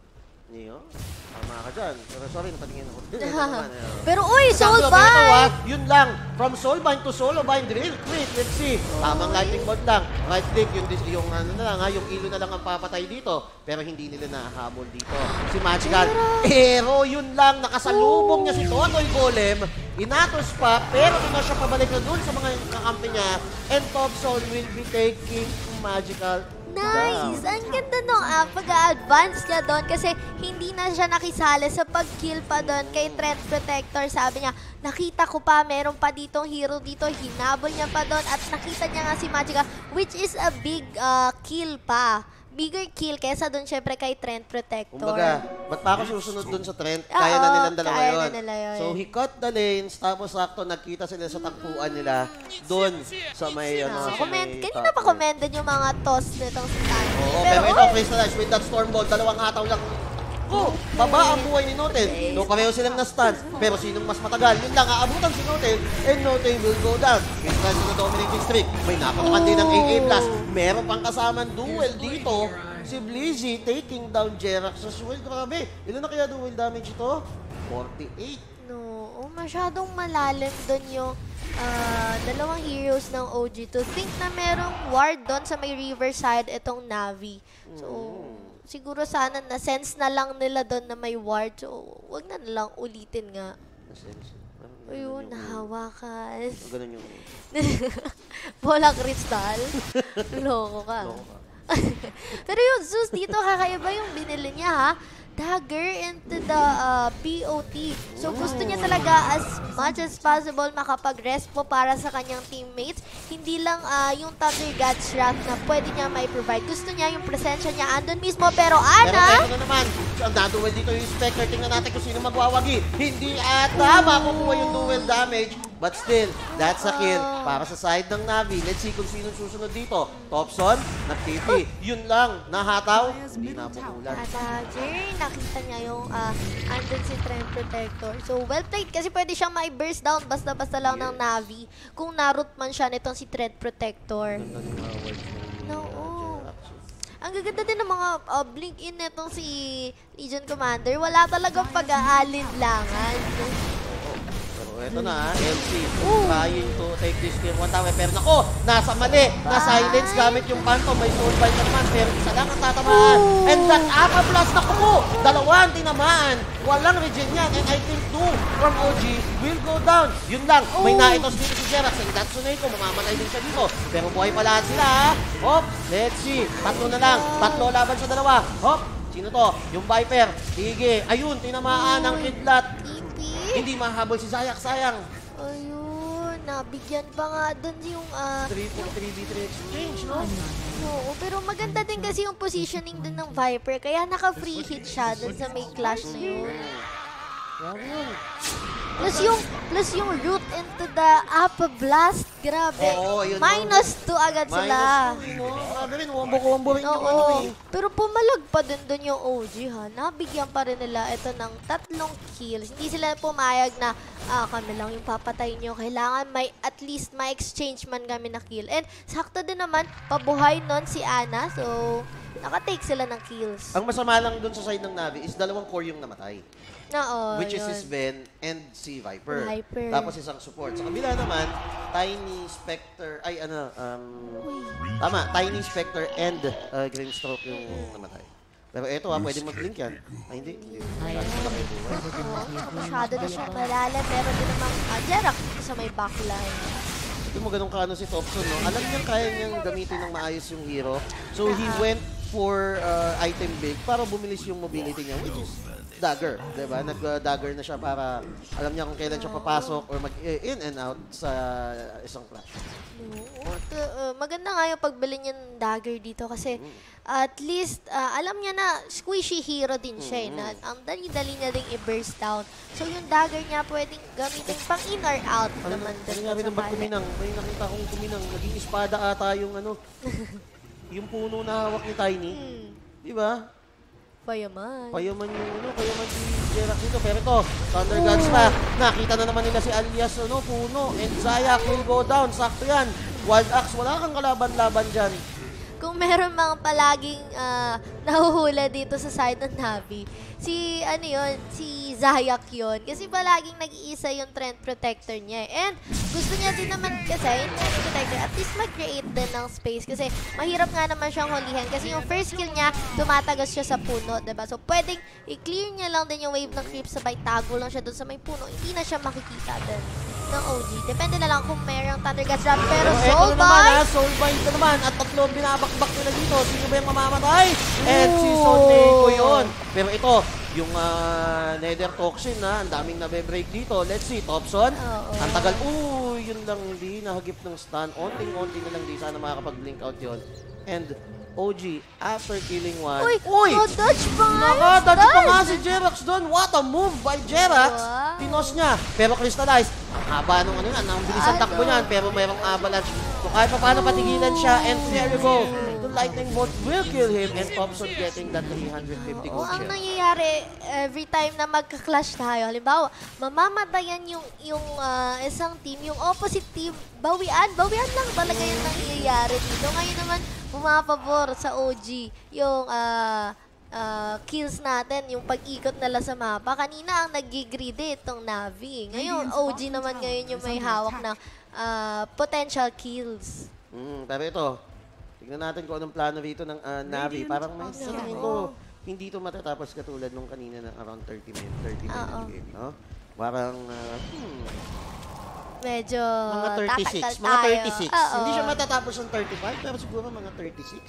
Niyo, tama ka dyan. Pero sorry, napatingin ako. Ito naman, eh. Pero uy, Sandro, Soulbind! pero, ah, yun lang. From Soulbind to Soulbind, real quick. Let's see. Tamang lightning bolt lang. Right click, yung, dis- yung ano na lang, ha, yung ilo na lang ang papatay dito. Pero hindi nila nahahabol dito. Si Magical, pero yun lang. Nakasalubong niya si Totoy Golem. Inatos pa, pero hindi siya pabalik na dun sa mga kakampi niya. And Top Soul will be taking Magical Nice! down. Ang ganda nung uh, pag-advance niya doon kasi hindi na siya nakisali sa pag-kill pa doon kay Trent Protector. Sabi niya, nakita ko pa, meron pa ditong hero dito. Hinabol niya pa doon at nakita niya nga si Magica, which is a big uh, kill pa. Bigger kill kesa doon syempre kay Trent Protector. Kumbaga, ba't pa ako susunod dun sa Trent? Oo, Kaya na nilang dalawa kaya na yun. nila yun. So, he cut the lanes, tapos sakto, nagkita sila sa takpuan nila dun sa may, ano, Ah, sa comment, may kanina top pa lane. commended yung mga toss nitong si Tani. Oo, pero, ito, Crystallize with that Storm Bolt, dalawang hataw lang. Oh, baba ang buhay ni Notel. No, pareho silang na-stun. Pero sinong mas matagal? Yun lang, aabutan si Notel. And Notel will go down. Crystallize na dominating streak. May napakakan din ng A A plus. Meron pang kasamang duel dito. Si Blizzy taking down Jerax as well. Grabe. Ilan na kaya duel damage ito? forty-eight. No, oh, masyadong malalim doon yung ah, dalawang heroes ng O G to think na merong ward doon sa may riverside itong Navi. So, siguro sana na-sense na lang nila doon na may ward. So, wag na nalang ulitin nga. Ayun, nahawakan. Ganun yung... Bola crystal. Loko ka. Loko ka. Pero yung Zeus dito, kakaiba yung binili niya ha. Dagger into the uh, P O T. So gusto niya talaga as much as possible makapag-respo para sa kanyang teammates. Hindi lang uh, yung Thunder God's Wrath na pwede niya may provide. Gusto niya yung presensya niya andun mismo. Pero Pero Ana, eto na naman, ang naduel dito yung Spectre. Tingnan natin kung sino magwawagi. Hindi ata makukuha yung duel damage. But still, that's a kill para sa side ng Navi. Let's see kung sino susunod dito. Topson, nag-T P. Yun lang, nahataw. Hindi na pukulan. at uh, Jerry, nakita niya yung uh, andun si Trent Protector. So well played kasi pwede siyang ma-burst down basta-basta lang ng Navi kung naroot man siya nitong si Trent Protector. No, ang gaganda din ng mga uh, blink-in netong si Legion Commander. Wala talagang pag-aalinlangan. Pero eto na, L C. Trying to take this game one time. Pero nako, nasa mali. Na-silence gamit yung Phantom. May soulbite naman. Pero isa lang ang tatamaan. And that Aka Blast, naku po! Dalawang tinamaan. Walang regen yan. And I think two from O G will go down. Yun lang. May naitos dito si Jerax. And that's Sunay ko. Mamamatay din siya dito. Pero buhay pa lahat sila, ha? Hop, let's see. Tatlo na lang. Tatlo laban sa dalawa. Hop, sino to? Yung Viper. Sige. Ayun, tinamaan ang Kidlat. Hindi mahabol si Zayak, sayang. Ayun, nabigyan pa nga dun yung... Uh, three v three exchange, no? Oo, pero maganda din kasi yung positioning dun ng Viper. Kaya naka-free hit siya dun sa may clash na yun. Grabe yun. Plus yung, plus yung root into the Appa Blast. Grabe. Oo, yun, Minus two agad sila. Minus two, no? Grabe rin, wambo-wambo rin yung ano Oo. eh. Pero pumalag pa din dun yung O G, ha. Nabigyan pa rin nila ito ng tatlong kills. Hindi sila pumayag na, ah, kami lang yung papatay nyo. Kailangan may, at least may exchange man kami na kill. And sakto din naman, pabuhay nun si Ana. So, nakatake sila ng kills. Ang masama lang dun sa side ng Navi is dalawang core yung namatay. Oo, Which is yun. si Sven and si Viper. Viper. Tapos isang support. Sa kabila naman, Tiny, Spectre, ay ano, um, tama, Tiny, Spectre, and uh, Grimstroke yung namatay. Pero eto ha, pwede mag-blink yan. Ay, hindi. hindi. Oo, masyado na siyang malalim. Meron din namang uh, Jerax sa may backline. Ito mo ganun kaano si Thompson, no? Alam niya kaya niyang gamitin ng maayos yung hero. So he went for uh, item big para bumilis yung mobility niya, which is dagger, diba? Nag-dagger na siya para alam niya kung kailan siya papasok or mag-in and out sa isang clash. Oo, to- uh, maganda nga yung pagbili niya ng dagger dito kasi at least uh, alam niya na squishy hero din siya eh, na ang dali-dali niya ding i-burst down. So yung dagger niya pwedeng gamitin pang in or out Ano naman ano din nga rin sa ang ba't palette. kuminang? May nakita kong kuminang. Naging espada ata yung ano, yung puno na hawak ni Tiny. Hmm, Diba? payaman. Payaman yung ano, payaman si Jerax dito. Pero ito, Thunder Gods pa. Nakita na naman nila si Alias, ano, puno. And Zayak will go down. Sakto yan. Wild Axe, wala kang kalaban-laban dyan. Kung meron mga palaging ah, nahuhula dito sa side ng Navi, si ano yun, si Zayak yun. Kasi palaging nag-iisa yung Trend Protector niya. eh. And gusto niya din naman kasi yung Trend Protector at least mag-create din ng space. Kasi mahirap nga naman siyang hulihan. Kasi yung first kill niya, tumatagas siya sa puno, diba? So pwedeng i-clear niya lang din yung wave ng creeps, sabay tago lang siya dun sa may puno. Hindi na siya makikita din ng O G. Depende na lang kung mayroong Thunder Guts Drop. Pero Eto Soul na naman, ha? Bite, Soul Bite na naman. At tatlo ang binabakbak nila dito. Sino ba yung mamamatay? And si Soneko yun. Pero ito, yung uh, Nether Toxin, ha? Ang daming nabe-break dito. Let's see, Thompson. Oo. Ang tagal. Uy, yun lang, hindi nahagip ng stun. Onting-onting na lang, di sana makakapag-blink out yun. And O G, after killing one. uy, Uy! no-dodge pa nga. Nakadodge pa nga Dodge. si Jerax doon. What a move by Jerax. Wow. Tinos niya. Pero crystallized. Ang haba nung ano yan. Ang bilis ang takbo Ano? niyan. Pero mayroong avalanche. So kahit pa paano patigilan siya. And there you go. The lightning bolt will kill him. And Thompson getting that three hundred fifty Oo, gold ang shell. nangyayari every time na magka-clash tayo, halimbawa, mamamatayan yung yung ah, isang team, yung opposite team, bawian, bawian lang talaga yung nangyayari dito. Ngayon naman, pumapabor sa O G yung ah, ah, kills natin, yung pag-ikot nila sa mapa. Kanina ang nag-greedy itong Navi. Ngayon, O G naman ngayon yung may hawak ng ah, potential kills. Mm, pero ito, tignan natin kung anong plano rito ng ah, Navi. Parang may sa tingin ko, hindi ito matatapos katulad nung kanina ng around thirty minutes, thirty minute Oo. game, no? Parang, ah, hmm, Medyo mga thirty-six. tatakal Mga tayo. thirty-six. Oo. Hindi siya matatapos ng thirty-five, pero siguro mga thirty-six.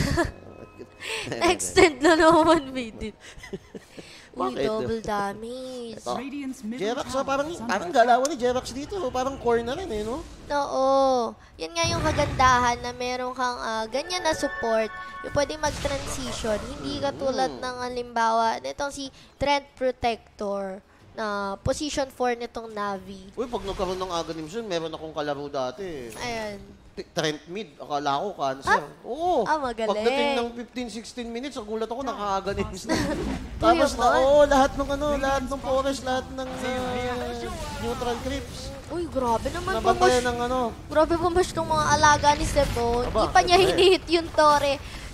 Extend na naman, Midit. Uy, Bakit? double damage. Ito. Radiant's middle Jerax, so tower parang, is under parang attack. galawan ni Jerax dito. Parang core na rin eh, no? Oo. Yan nga yung kagandahan na meron kang ah, ganyan na support. Yung pwedeng mag-transition. Hindi katulad Mm. ng halimbawa, nitong si Trend Protector na position four nitong Navi. Uy, pag nagkaroon ng Aganims meron akong kalaro dati. Ayan. T- Trent mid, akala ko cancer. Oo. Ah, magaling. Pagdating ng fifteen sixteen minutes, nagulat ako, naka-Aganims na. Tapos na, naman. oo, lahat ng ano, lahat ng forest, lahat ng ah, neutral creeps. Uy, grabe naman Nabantayan pumash. ng ano. Grabe pumash ng mga alaga ni Steph. Oh. Hindi Aba, pa niya syempre. hinihit yung tore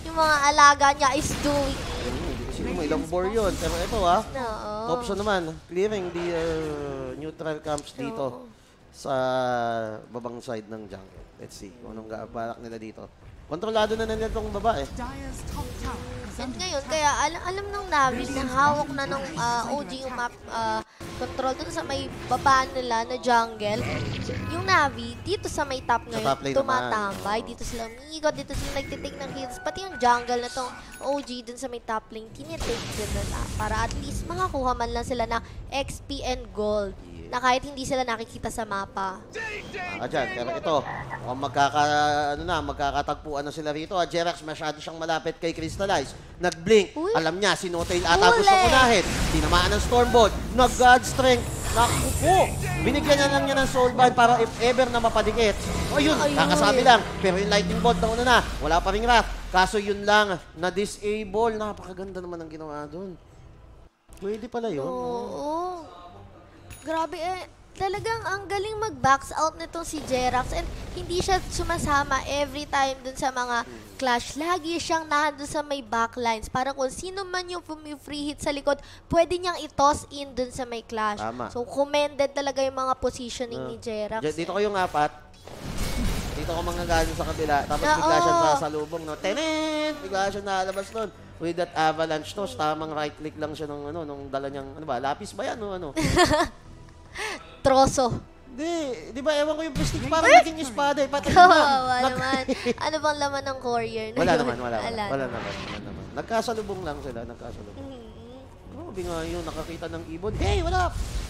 yung mga alaga niya is doing. Hindi kasi mo ilang bore yun. Pero ito ah, Oo. Thompson naman, clearing the uh, neutral camps dito sa babang side ng jungle. Let's see kung anong balak nila dito. Kontrolado na nila itong babae. Dire's top tower is And under ngayon, attack. kaya alam, alam ng Navi na hawak na ng ah, O G yung map ah, control dun sa may baba nila na jungle. Yung Navi, dito sa may top ngayon, top lane naman. tumatambay. Dito sila umiikot, dito sila nagtitake ng kills. Pati yung jungle na tong O G dun sa may top lane, tinitake din nila. Para at least makakuha man lang sila ng X P and gold. Na kahit hindi sila nakikita sa mapa. Ah, dyan. Pero ito, oh, magkaka, ano na, magkakatagpuan na sila rito. Ah, Jerax masyado siyang malapit kay Crystallize. Nag-blink. Uy. Alam niya, si Notail ata Huli. gusto unahin. Tinamaan ng Stormbolt. Nag-God Strength. Naku po. Binigyan niya lang niya ng Soulbind para if ever na mapadikit. O yun, Ayun. kakasabi lang. Pero yung Lightning Bolt na una na, wala pa ring Wrath. Kaso yun lang, na-disable. Napakaganda naman ang ginawa doon. Pwede pala yun. Oo. Grabe eh. Talagang ang galing mag-box out nitong si Jerax and hindi siya sumasama every time dun sa mga clash. Lagi siyang nandun sa may backlines para kung sino man yung free hit sa likod, pwede niyang i-toss in dun sa may clash. Tama. So, commended talaga yung mga positioning ni Jerax. Diyan, dito ko yung apat. Dito ko mga galing sa kabila. Tapos Oo. bigla siya sa salubong, no? Tenet! Bigla siya nalabas nun. With that avalanche toss, tamang right click lang siya nung, ano, nung dala niyang, ano ba, lapis ba yan, no? Ano? Troso. Hindi, di ba, ewan ko yung prestige, parang naging espada, eh. Patay na. Kawawa Nag- naman. Ano bang laman ng courier na Wala yun? naman, wala, wala. Wala Wala naman, wala naman. Nagkasalubong lang sila, nagkasalubong. Mhm. Grabe nga yun, nakakita ng ibon. Hey, wala!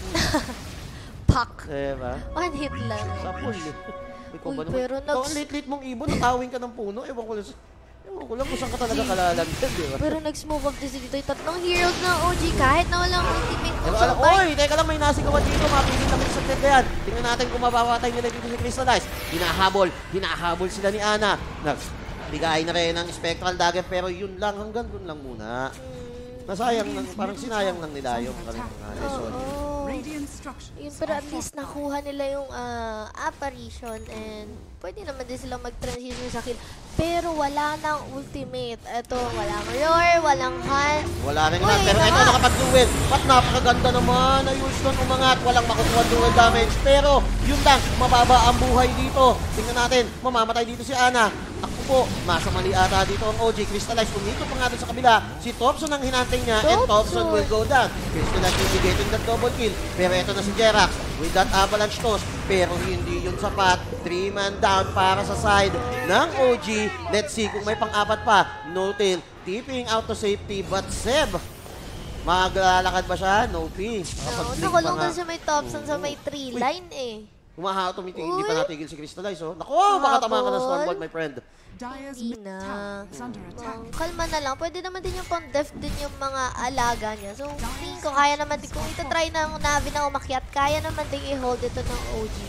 Pak. Diba? One hit lang. Sa pool, eh. Ikaw Uy, ba naman? pero Ikaw, nags- ang late-late mong ibon, natawing ka ng puno, ewan ko lang sa... Ewan ko lang kung saan ka talaga kalalagyan, di ba? Pero nag-smoke up din dito yung tatlong heroes ng O G kahit na walang ultimate Pero also alam, oy, teka lang, may nasigawan dito, mapili lang sa tete yan. Tingnan natin kung mapapatay nila dito si Crystallize. Hinahabol, hinahabol sila ni Ana. Nagbigay na rin ng Spectral Dagger, pero yun lang, hanggang dun lang muna. Nasayang, lang, parang sinayang lang nila yung kanilang uh, lesson. Oo. Radiant structures Yun, pero are at least nakuha nila yung ah, apparition and pwede naman din silang mag-transition sa kill. Pero wala nang ultimate. Ito, walang Roar, walang Hunt. Wala rin Uy, lang, pero ito baka- nakapag-duel. Ba't napakaganda naman na Houston umangat, walang makukuha duel damage. Pero yun lang, mababa ang buhay dito. Tingnan natin, mamamatay dito si Ana. Ako po, nasa mali ata dito ang O G. Crystallize, umikot pa nga doon sa kabila. Si Thompson ang hinanting niya, and Thompson Thompson. will go down. Crystallize will be getting that double kill. Pero ito na si Jerax with that avalanche toss. Pero hindi yun sapat. Three man down para sa side ng O G. Let's see kung may pang-apat pa. No-tail, tipping out to safety. But Seb, maglalakad ba siya? No P. No, Nakapag-blink nakulong pa nga. doon sa may Thompson sa may tree line eh. Humahaw, tumitigil, hindi Uy. pa natigil si Crystallize. Oh. Naku, baka tama ka ng Habol. Stormbolt, my friend. Dire's Hindi mid na. tower is under attack. Um, kalma na lang. Pwede naman din yung pang-def din yung mga alaga niya. So, tingin ko kaya naman din, kung itatry ng Navi na umakyat, kaya naman din i-hold ito ng O G.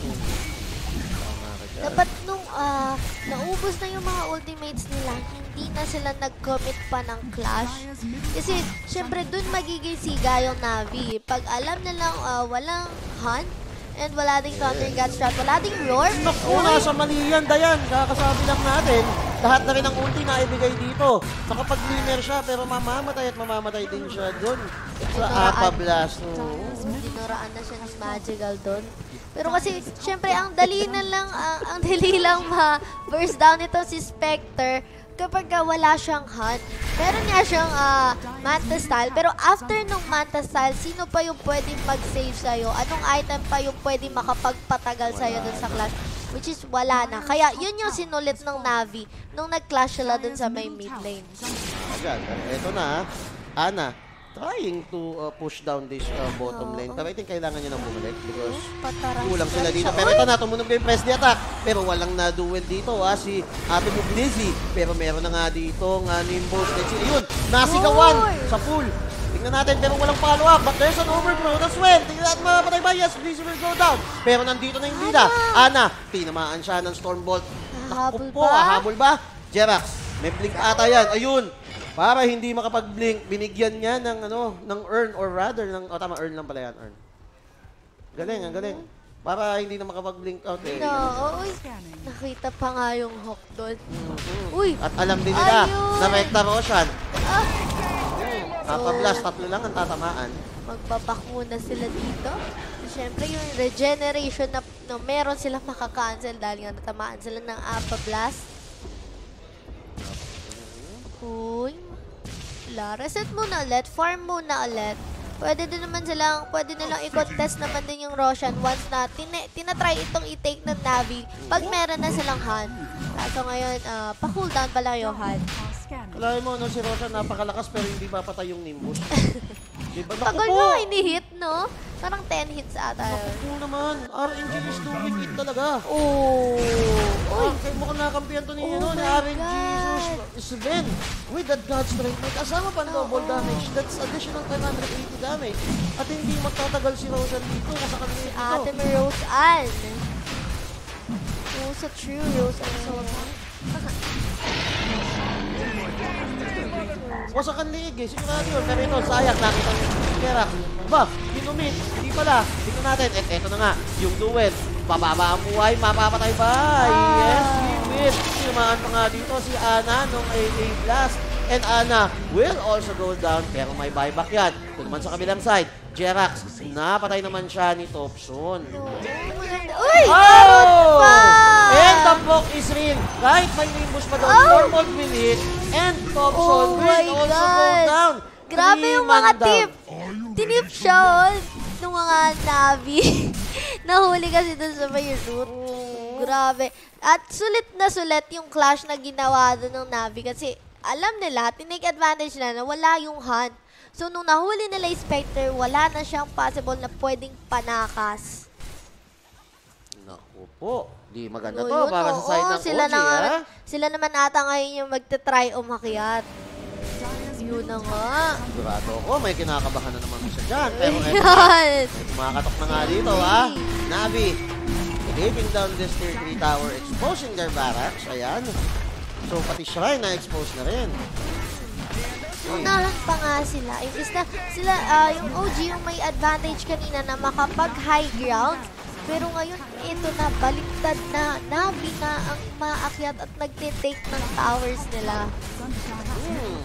Dapat nung ah, naubos na yung mga ultimates nila, hindi na sila nag-commit pa ng clash. Dire's mid Kasi, syempre, dun magiging siga yung Navi. Pag alam nilang ah, walang hunt, and wala ding counter gut shot, wala ding roar. Naku, nasa mali yan, Dayan. Kakasabi lang natin, lahat na rin ang ulti na ibigay dito. Saka pag winner siya, pero mamamatay at mamamatay din siya dun sa Apa Blast. Oo. Dinuraan na siya ng magical doon. Pero kasi, syempre, ang dali na lang, ang, ang dali lang ma-burst down ito si Spectre kapag ka wala siyang hunt. Meron niya siyang ah, Manta Style, pero after nung Manta Style, sino pa yung pwedeng mag-save sa'yo? Anong item pa yung pwedeng makapagpatagal sa'yo dun sa clash? Which is wala na. Kaya yun yung sinulit ng Navi nung nag-clash sila dun sa may mid lane. Ayan, eto na. Ana, trying to uh, push down this uh, bottom lane. Pero I think kailangan niya nang bumalik because Patarang kulang sila siya. dito. Pero ito na, tumunog na yung press the attack. Pero walang na-duel dito, ah, si Ate Muglizzy. Pero meron na nga dito ng uh, Nimbus. Let's see, ayun, nasigawan Oy! sa pool. Tingnan natin, pero walang follow-up. But there's an overthrow as well. Tingnan natin, mapapatay ba? Yes, Blizzy will go down. Pero nandito na yung Lida. Ana, tinamaan siya ng Stormbolt. Hahabol Naku po, ba? ah, habol ba? Jerax, may blink ata yan. Ayun. Para hindi makapag-blink, binigyan niya ng ano, ng earn or rather ng oh tama, earn lang pala yan, earn. Galing, ang galing. Para hindi na makapag-blink out eh. No, uy. Scanning. Nakita pa nga yung Hawk doon. Mhm. Uy. At alam din nila Ayun. na Recta Roshan. Ah. Napa-blast, tatlo lang ang tatamaan. Magbabak muna sila dito. Siyempre, yung regeneration na no, meron silang makakancel dahil nga natamaan sila ng Alpha Blast. Uy. Wala. Reset muna ulit. Farm muna ulit. Pwede din naman silang, pwede nilang i-contest naman din yung Roshan once na tina tinatry itong i-take ng Navi pag meron na silang hand. Kaso ngayon, uh, pa-cooldown pa lang yung hand. Scanning. Kalahin mo, no, si Roshan napakalakas pero hindi mapatay yung Nimbus. Diba? Naku Tagal po! na ini-hit, no? Parang ten hits ata Naku yun. po naman. R N G is doing it talaga. Oh. Uy, kayo mukhang nakakampihan to ni, Oh ano, ni my R N G God. Sven. With that God Strength, may kasama pa ang double damage. That's additional five hundred eighty damage. At hindi magtatagal si Roshan dito sa kanila dito. Ate may Rose Ann. Oh, so true, Rose Ann. So, Wasakan liig eh. Sigurado yun. Pero ito, sayang. Nakita niyo si Kerak. Ba, kinumit. Hindi pala. Tingnan natin. Et, eto na nga. Yung duel. Bababa ang buhay. Mapapatay ba? Yes, we will. Sinamaan pa nga dito si Ana nung A A Blast. And Ana will also go down. Pero may buyback yan. Kung naman sa kabilang side, Jerax. Napatay naman siya ni Topson. maganda. Uy! Oh! pa! And the block is real. Kahit may Nimbus pa doon, Oh! normal will hit. And Topson Oh will my also go God! down. Grabe Three yung mga man down. tip. Tinip siya, oh, ng mga Navi. Nahuli kasi dun sa may root. Grabe. At sulit na sulit yung clash na ginawa dun ng Navi kasi alam nila, tinake advantage nila na wala yung hunt. So, nung nahuli nila yung Spectre, wala na siyang possible na pwedeng panakas. Naku po. Di maganda So, to yun, para sa oo, side ng sila O G, na nga, ha? sila naman ata ngayon yung magte-try umakyat. Yun na nga. Sigurado ko, may kinakabahan na naman siya dyan. Pero eto na, Ayan. kumakatok na nga dito, ha? Navi, taking down this tier three tower, exposing their barracks. Ayan. So, pati Shrine na-expose na rin. Unahan pa nga sila. Imbis na sila, ah, yung O G yung may advantage kanina na makapag-high ground. Pero ngayon, ito na, baliktad na. Navi na ang maakyat at nagtitake ng towers nila. Hmm.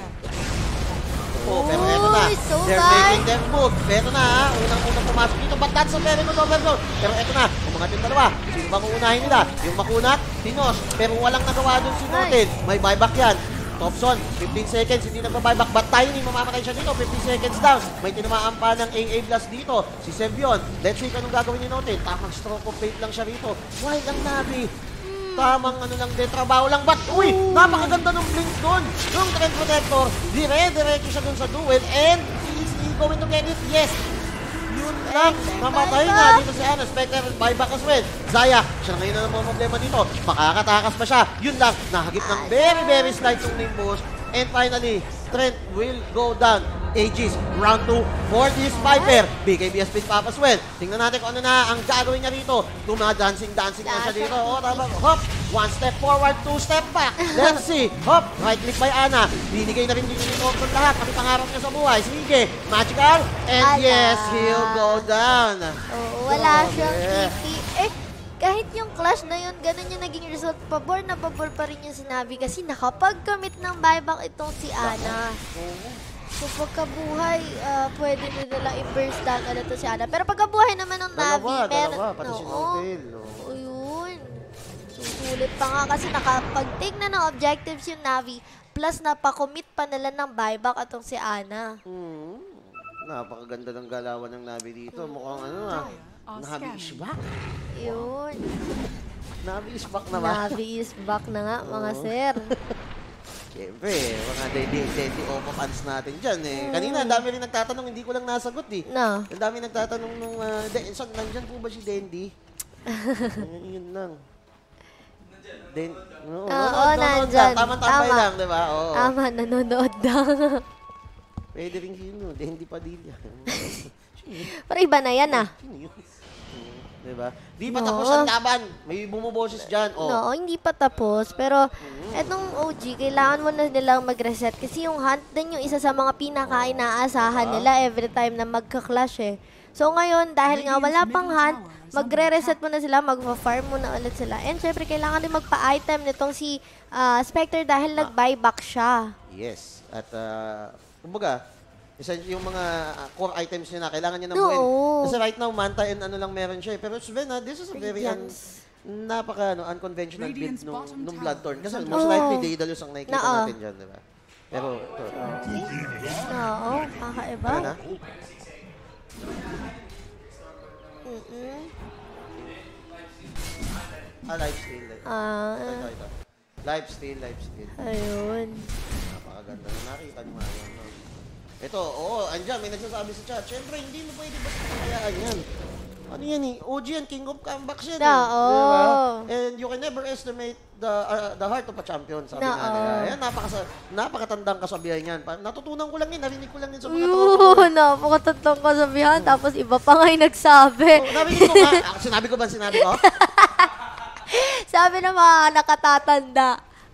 Oh, pero eto na. Uy, so They're bad. making their move. Eto na, ha? Unang-unang pumasok dito. But that's a very good overload. Pero eto na, umangat yung dalawa. Sino bang uunahin nila? Yung makunat, Tinos. Pero walang nagawa dun si Noted. May buyback yan. Topson, fifteen seconds, hindi nagpa-buyback. But Tiny, mamamatay siya dito. fifteen seconds down. May tinamaan pa ng A A Blast dito. Si Sevion. Let's see anong gagawin ni Noted. Tamang stroke of fate lang siya rito. Wild ang Navi. Tamang ano lang din, trabaho lang. But, uy, napakaganda ng blink doon. Yung Trend Protector, dire-diretso siya doon sa duel. And, is he going to get it? Yes. Yun lang. Namatay nga dito si Ana. Spectre, buyback as well. Zaya, siya na ngayon na naman problema dito. Makakatakas pa siya. Yun lang. Nakagip ng very, very slight yung Nimbus. And finally, Trent will go down. Aegis, round two for this Viper. B K B S pick up as well. Tingnan natin kung ano na ang gagawin niya rito. Tuma-dancing-dancing na siya dito. Oh, tama. Hop, one step forward, two step back. Let's see. Hop, right click by Ana. Binigay na rin yung unicorn lahat. Pati pangarap niya sa buhay. Sige, magical. And Ala. yes, he'll go down. Oo, wala Grabe. siyang T P. Eh, kahit yung clash na yun, ganun yung naging result. Pabor na pabor pa rin yung sinabi kasi nakapag-commit ng buyback itong si Ana. So pagkabuhay, ah, pwede nila lang i-burst down ulit to si Ana. Pero pagkabuhay naman ng Navi, Dalawa, meron... dalawa. Pati si Oo. Notel. Oo, yun. Susulit pa nga kasi nakapag-take na ng objectives yung Navi. Plus, napakommit pa nila ng buyback atong si Ana. Hmm. Napakaganda ng galawan ng Navi dito. Mukhang ano ah. Navi is back. Yun. Navi is back naman. Navi is back na nga, mga sir. Siyempre, mga Daddy Opa fans natin dyan eh. Kanina, ang dami rin nagtatanong, hindi ko lang nasagot eh. No. Ang dami nagtatanong nung, uh, de, saan, nandyan po ba si Dendy? yun, yun lang. Den, no, Oo, nandyan. Tama tambay Tama. lang, di ba? Oo. Tama, nanonood lang. Pwede rin yun, Dendy Padilla. Pero iba na yan ah. Sino yun? Di ba? Di pa No. tapos ang laban. May bumuboses dyan. Oh. No, hindi pa tapos. Pero etong O G, kailangan mo na nilang mag-reset. Kasi yung hunt din yung isa sa mga pinaka-inaasahan nila every time na magka-clash eh. So ngayon, dahil nga wala pang hunt, magre-reset muna sila, magpa-farm muna ulit sila. And syempre, kailangan din magpa-item nitong si uh, Spectre dahil Ah. nag-buyback siya. Yes. At, uh, kumbaga, isa yung mga uh, core items niya na kailangan niya ng No. buuin. Kasi right now, Manta and ano lang meron siya. eh. Pero Sven, ha, this is a very un, Radiance. napaka ano, unconventional build Radiance nung, bottom nung tower. Bloodthorn. Kasi most Oo. likely, Daedalus ang nakikita Na, ah. natin dyan, di ba? Pero, ito. Oo, kakaiba. Ano na? Mm-mm. Ah, lifesteal. Ito, ito, Ah, ito. Lifesteal, lifesteal. ayun. Napakaganda na nakita niyo nga yan. No? Ito, oo, andyan, may nagsasabi sa chat. Siyempre, hindi mo pwede ba kayaan yan? Ano yan eh? O G yan, King of Comebacks yan. eh. Oo. Diba? And you can never estimate the uh, the heart of a champion, sabi Na, nga nila. oo. Yan, napakasa, napakatandang kasabihan yan. Pa- Natutunan ko lang yan, narinig ko lang yan sa mga tropa ko. Uyun, napakatatlong kasabihan. Tapos iba pa nga yung nagsabi. So, narinig ko nga, ah, sinabi ko ba sinabi ko? Sabi ng mga nakatatanda.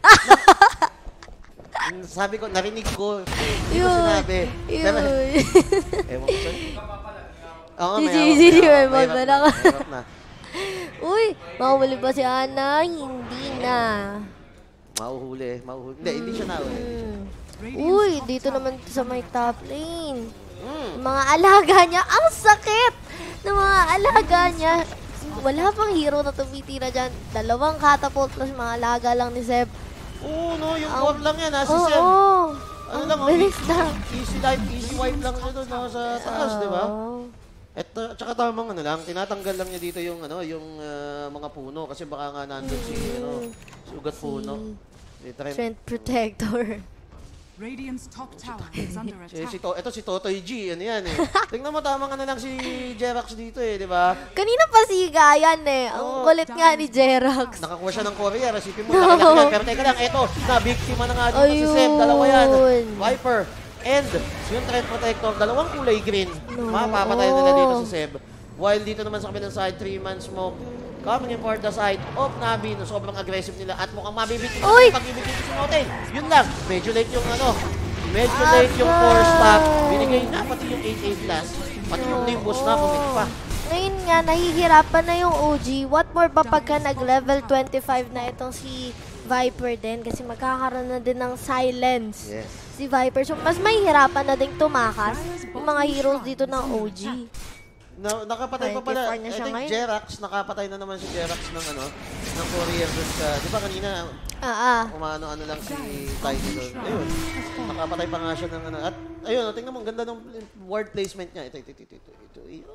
Sabi ko, narinig ko. Hindi ko Yun. sinabi. Pero, Yun. ewan ko sa'yo. Oo, Si may J hawak C, na, may may bag hawak na na, lang. may hawak na. Uy, makahuli ba si Ana? Hindi na. Mauhuli, mauhuli. Hindi, hindi siya nahuli. Hmm. Uy, dito naman sa may top lane. Mm. Yung mga alaga niya, ang sakit ng mga alaga niya. Wala pang hero na tumitira dyan. Dalawang catapult plus mga alaga lang ni Zeb. Oo, no, yung Ang- core lang yan, ha, si Oo, Seb. oh, Ano ang lang, oh, bilis lang. Easy life, easy wipe lang siya doon, no, sa taas, di ba? Oo. At uh, tsaka tamang ano lang, tinatanggal lang niya dito yung ano, yung ah, mga puno kasi baka nga nandun si ano, sugat puno. Si Trent. Trent Protector. Radiant's top tower is under Si, si attack. to, ito si Totoy G, ano yan eh. Tingnan mo, tamang ano lang si Jerax dito eh, di ba? Kanina pa siga yan eh. Ang Oo. kulit nga ni Jerax. Nakakuha siya ng courier, isipin mo, nakalaki yan. Pero teka lang, eto, na-biktima na nga dito si Seb, dalawa yan. Ayun. Viper, and yung Trend Protector, dalawang kulay green. No. Mapapatay nila dito si Seb. While dito naman sa kabilang side, three-man smoke. Coming in for the side of Nabi, no, sobrang aggressive nila at mukhang mabibigyan Uy! ng pag-ibig si Note. Yun lang, medyo late yung ano, medyo late yung four stop. Binigay na pati yung eight eight plus, pati yung Nimbus na, bumit pa. Ngayon nga, nahihirapan na yung O G. What more pa pagka nag-level twenty-five na itong si Viper din? Kasi magkakaroon na din ng silence Yes. si Viper. So, mas mahihirapan na din tumakas yung mga heroes dito ng O G. Na, nakapatay pa pala, twenty-four I na siya think ngayon. Jerax, nakapatay na naman si Jerax ng ano, ng courier dun sa, di ba kanina, Ah, ah. umano-ano lang si Tiny doon. Ayun, nakapatay pa nga siya ng ano, at ayun, tingnan mo, ang ganda ng word placement niya. Ito, ito, ito, ito, ito, ito.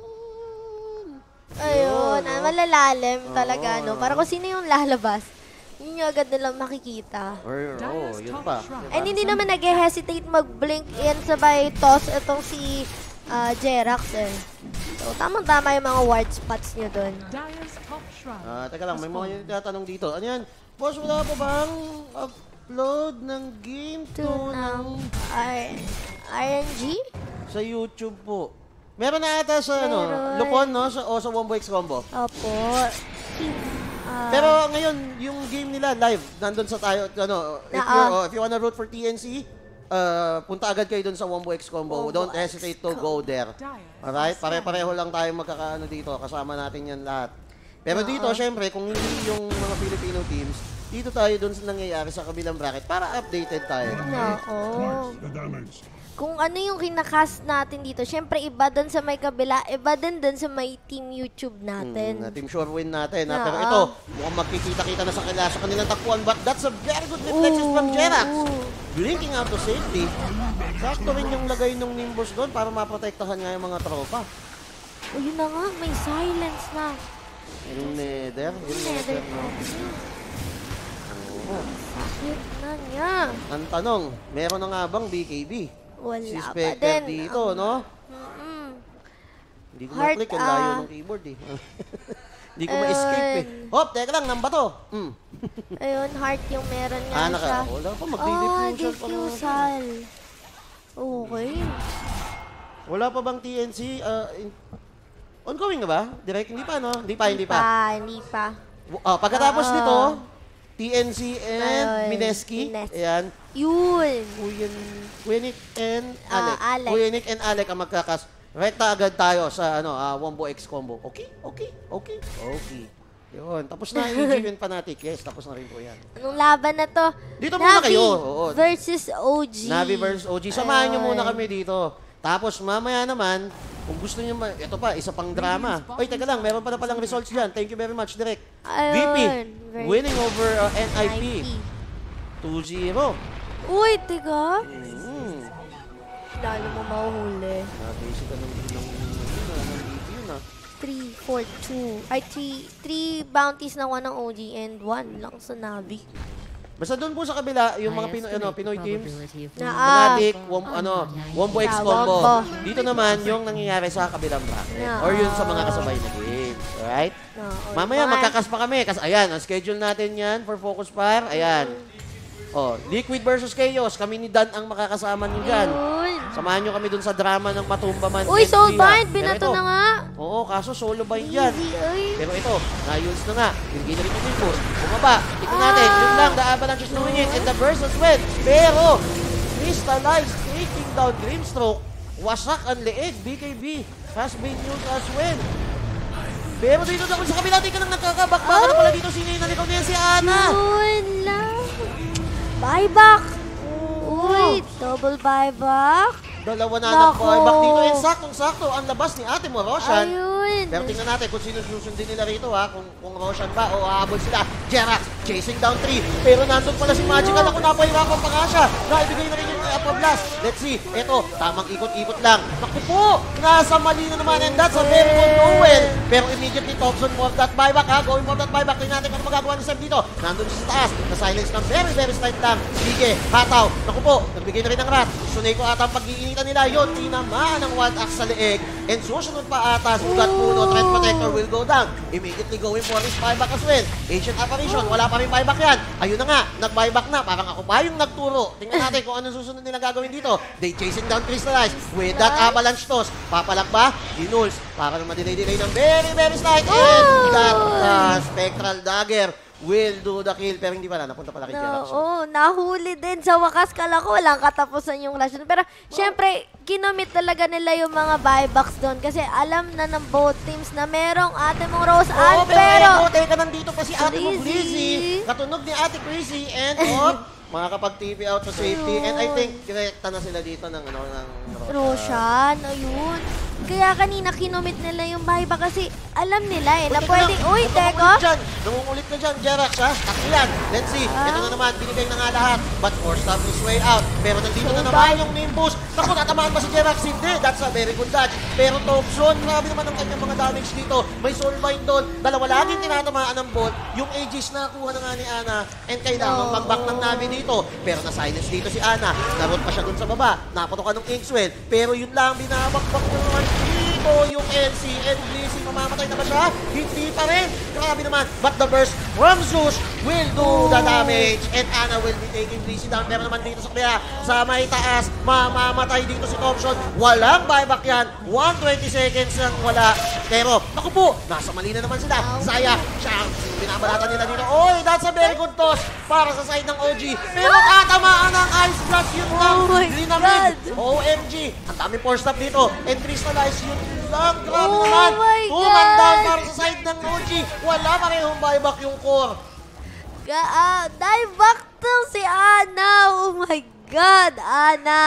Ayun, ah, malalalim talaga, Oo, no? Para kung sino yung lalabas, yun yung agad nilang makikita. Or, oh, yun pa. Diba? And hindi naman nag-hesitate mag-blink in sabay toss itong si ah, Jerax eh. So, tamang-tama yung mga ward spots niya doon. Dyer's top shrine. Ah, teka lang, may mga yung tinatanong dito. Ano yan? Boss, wala pa bang upload ng game Ito to ng ng R- RNG? sa YouTube po? Meron na ata sa ano, Meron. Lupon, no? Sa, o sa Wombo X Combo. Opo. Ah, Pero ngayon, yung game nila live, nandun sa tayo, ano, if, Na, you, ah. oh, if you wanna root for T N C, uh, punta agad kayo dun sa Wombo X Combo. Wombo Don't X hesitate to go there. Alright? Pare-pareho lang tayo magkakaano dito. Kasama natin yan lahat. Pero dito, syempre, kung hindi yung mga Filipino teams, dito tayo dun sa nangyayari sa kabilang bracket para updated tayo. Nako. Kung ano yung kinakast natin dito, syempre iba doon sa may kabila, iba din doon sa may team YouTube natin. Mm, Team Sure win natin. Ha? Oo. Pero ito, mukhang magkikita-kita na sa kanila sa kanilang takbuhan. But that's a very good reflection from Jerax. Blinking out to safety. Sakto rin yung lagay ng Nimbus doon para maprotektahan nga yung mga tropa. O yun na nga, may silence na. Yung Nether. Yung Nether. Nether. No? Oo. Sakit na niya. Ang tanong, meron na nga bang B K B? Wala Si pa Spectre din. dito, no? Mm-mm. Hindi ko Heart, ma-click. Ang layo ah. ng keyboard, eh. Hindi ko ma-escape, eh. Hop, teka lang, namba to. Mm. Ayun, heart yung meron nga Ah, siya. naka, wala pa, Oh, magdi-diffusion pa. nga. diffusal. Okay. Wala pa bang T N C? Uh, in- ongoing na ba? Direct? Hindi pa, no? Hindi pa, hindi pa. Pa, hindi pa. Ah, pagkatapos Oo. nito, T N C and Ayun, Mineski. Mineski. Ayan. Yun. Kuya, Kuya Nick and Ah, Alec. Alec. Kuya Nick and Alec ang magkakas. Rekta agad tayo sa ano, ah, Wombo X combo. Okay, okay, okay, okay. Yun, tapos na yung G N Fanatic. Yes, tapos na rin po yan. Anong laban na to? Dito muna Navi kayo. Oo. versus O G. Navi versus O G. Samahan nyo Ayun. muna kami dito. Tapos mamaya naman, kung gusto nyo, ma- ito pa, isa pang drama. Oy, teka lang, meron pa na palang results dyan. Thank you very much, Direk. Ayun. V P, Very- winning over uh, N I P. N I P. two zero. Uy, tiga. Mm. Lalo mo mahuhuli. Na-basic ka ng ng ng V P yun ah. three, four, two. Ay, three bounties na one ng O G and one lang sa Navi. Basta doon po sa kabila, yung mga Pinoy, ano, Pinoy teams, Na, ah, Fnatic, Wom, ano, Wombo X Yeah, combo. Wombo. Dito naman, yung nangyayari sa kabilang bracket. Yeah. Or yun sa mga kasabay na games. Alright? no, Mamaya one. magkakas pa kami. Kasi ayan, ang schedule natin yan for Focus Fire. Ayan. Oh, Liquid versus Chaos. Kami ni Dan ang makakasama niyo dyan. Yun. Samahan nyo kami dun sa drama ng Matumba Man. Uy, and soul Kuya. bind. Pero Binato ito, na nga. Oo, kaso solo bind yan. Easy, ay. Pero ito, na-use na nga. Binigay na rin yung impulse. Bumaba. Tignan natin. Ah. Yun lang, the Avalanche is doing it. And the burst as well. Pero, Crystallize taking down Grimstroke. Wasak ang leeg. B K B. Fast bait news as well. Pero dito na sa kabila, di ka nang nagkakabakbaka na pala dito. Sino yung nalikaw niya si Ana? Yun lang. Buyback. Uy, double buyback. Dalawa na Nako. nag-buyback dito. And saktong-sakto ang labas ni Ate mo, Roshan. Ayun. Pero tingnan natin kung sino susundin nila rito ha. Kung, kung Roshan ba o aabol sila. Jerax chasing down three. Pero nandun pala si Magical. Ako napahirapan pa nga siya. Naibigay na rin yung Upper Blast. Let's see. Ito, tamang ikot-ikot lang. Naku po, nasa mali na naman. And that's a very good Noel. Pero immediately Thompson more that buyback ha. Going for that buyback. Tingnan natin kung ano magagawa ni Sam dito. Nandun siya sa taas. Na-silence ng very, very slight lang. Sige, hataw. Naku po, nagbigay na rin ng rat. Sunay ko ata ang pag-iinitan nila. Yun, tinamaan ng Wild Axe sa leeg. And susunod pa ata, sugat puno, Threat Protector will go down. Immediately going for his buyback as well. Ancient Apparition, wala pa rin buyback yan. Ayun na nga, nag-buyback na. Parang ako pa yung nagturo. Tingnan natin kung anong susunod nila gagawin dito. They chasing down Crystallize with that avalanche toss. Papalak ba? Ginuls. Para na madelay-delay ng very, very slight. And that uh, Spectral Dagger will do the kill. Pero hindi pala, napunta pala kay No, Jerax. oh, nahuli din sa wakas. Kala ko walang katapusan yung rush. Pero, syempre, kinomit talaga nila yung mga buybacks doon. Kasi alam na ng both teams na merong ate mong Rose Oo, Ann. pero, Pero, pero teka, nandito pa si ate mo, Blizzy. Blizzy. Katunog ni ate Chrissy and of makakapag-T V out to safety. And I think, direkta na sila dito ng, ano, ng Roshan, ayun. Kaya kanina kinomit nila yung buyback kasi alam nila eh na Uy, teka pwedeng, lang. uy, Nangungulit teko. dyan. Nangungulit na dyan, Jerax, ha? Takbo yan. Let's see. Ah. Ito na naman, binigay na nga lahat. But forced up his way out. Pero nandito na So naman bad. yung Nimbus. Naku, tatamaan ba si Jerax? Hindi. That's a very good dodge. Pero Thompson, grabe naman ang kanyang mga damage dito. May soulbind doon. Dalawa laging tinatamaan ng bolt. Yung Aegis na kuha na nga ni Ana. And kailangan No. mag-back ng Navi dito. Pero na-silence dito si Ana. Naroon pa siya doon sa baba. Napatokan ng Inkswell. Pero yun lang, binabakbak niya naman dito yung N C. And Blizzy, mamamatay na ba siya? Hindi pa rin. Grabe naman. But the burst from Zeus will do the damage. And Ana will be taking Blizzy down. Pero naman dito sa kaya, sa may taas, mamamatay dito si Thompson. Walang buyback yan. one hundred twenty seconds lang wala. Pero, naku po, nasa mali na naman sila. Zaya, siya ang binabalatan nila dito. Oy, that's a very good toss para sa side ng O G. Pero tatamaan ng Ice Blast yun lang. Oh my Linamig. God. O M G. Ang daming four stop dito. And Crystallize yun lang. Grabe Oh naman. my Two man down God. para sa side ng O G. Wala pa rin yung buyback yung core. Ga ah, dive back to si Ana. Oh my God, Ana.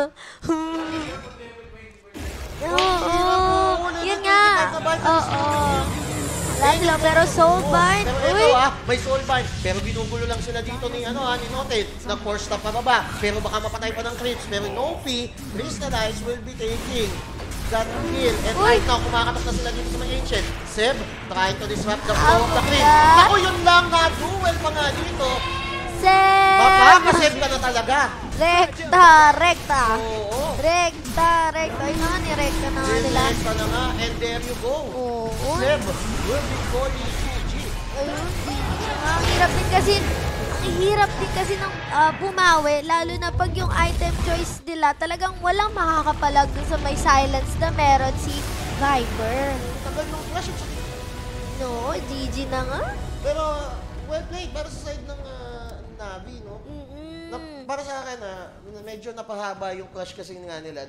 Oo, yun nga. Oo. Lagi lang, pero soulbind. Pero Uy, ito ah, may soulbind. Pero ginugulo lang sila dito ni ano ah, ni Noted. Nag-four stop pa baba. Pero baka mapatay pa ng creeps. Pero no P, Crystallize will be taking that kill. And Uy. right now, kumakatok na sila dito sa mga Ancient. Seb, trying to disrupt the flow of the creep. Ah. Ako yun lang na duel pa nga dito. Seb. Mapapasave ka na talaga. Rekta, rekta. Oo. Rekta, rekta. Ayun na nga, nirekta na nga nila. Relax ka na nga. And there you go. Oo. Seb will be calling two G. Ayun, di. Ang hirap din kasi, ang hirap din kasi ng ah, bumawi, lalo na pag yung item choice nila, talagang walang makakapalag dun sa may silence na meron si Viper. Tagal ng flash. No, G G na nga. Pero, well played. Para sa side ng ah, Navi, no? Mm-mm. Na, para sa akin, ah, medyo napahaba yung clash kasi nga nila. Dun,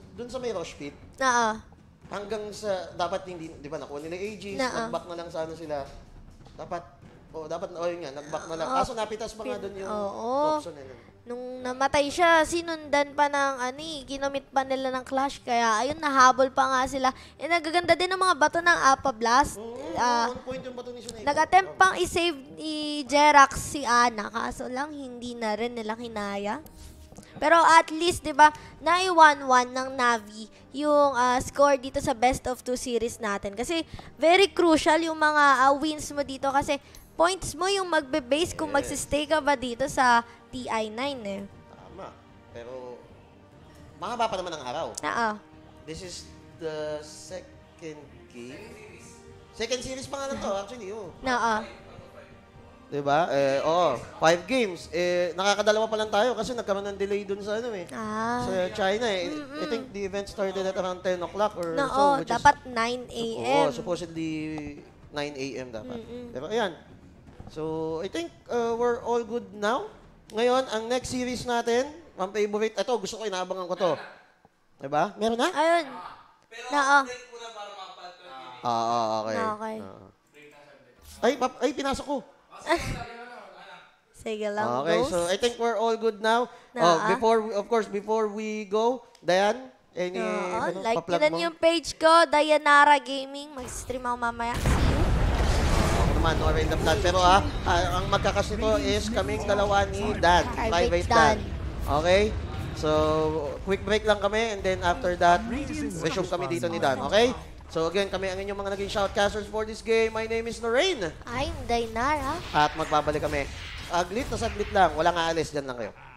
dun sa may Roche Pit, Oo. hanggang sa, dapat hindi, di ba, nakuha nila A Gs, Na, ah. nag-back na lang sa ano sila. Dapat, oh, dapat, oh yun nga, nag-back na lang. Oo. Kaso napitas pa nga dun yung Oo. option nila. Nung namatay siya, sinundan pa ng ano eh, ginamit pa nila ng Clash. Kaya ayun, nahabol pa nga sila. Eh, nagaganda din ng mga bato ng Alpha Blast. Mm, Ah, on point yung bato ni Sinead. Nag-attempt pang i-save ni Jerax si Ana. Kaso lang, hindi na rin nila kinaya. Pero at least, di ba, nai one one ng Navi yung ah, score dito sa best of two series natin. Kasi very crucial yung mga ah, wins mo dito kasi points mo yung magbe-base kung magsistay ka ba dito sa T I nine eh. Tama. Pero, mahaba pa naman ang araw. Oo. This is the second game. Second series pa nga lang to, actually. Oh. Oo. Diba? Eh, oo. Five games. Eh, nakakadalawa pa lang tayo kasi nagkaroon ng delay dun sa ano eh. Ah. Sa China eh. I think the event started at around ten o'clock or No, so. oh, which dapat is, nine A Oo, M. supposedly nine A M dapat. Mm-mm. Pero ayan. So, I think uh, we're all good now. Ngayon, ang next series natin, ang favorite, ito, gusto ko, inaabangan ko to. Diba? Meron na? Ayun. Oo. Ah, ah, okay. Okay. Ah. Ay, pap- ay, pinasok ko. Sige lang, Okay, Ghost. so I think we're all good now. Na, Oh, ah. before, of course, before we go, Dayan, any Oo, ano, like pa-plug yun mo? yung page ko, Dayanara Gaming. Mag-stream ako mamaya. See you. Ako naman, Nora in the Blood. Pero ah, ah, ang magkakas nito is kaming dalawa ni Dan. Private Private Dan. Dan. Okay? So, quick break lang kami and then after that, resume kami dito ni Dan. Okay? So again, kami ang inyong mga naging shoutcasters for this game. My name is Lorraine. I'm Dayanara. At magbabalik kami. Aglit na saglit lang. Walang aalis. Diyan lang kayo.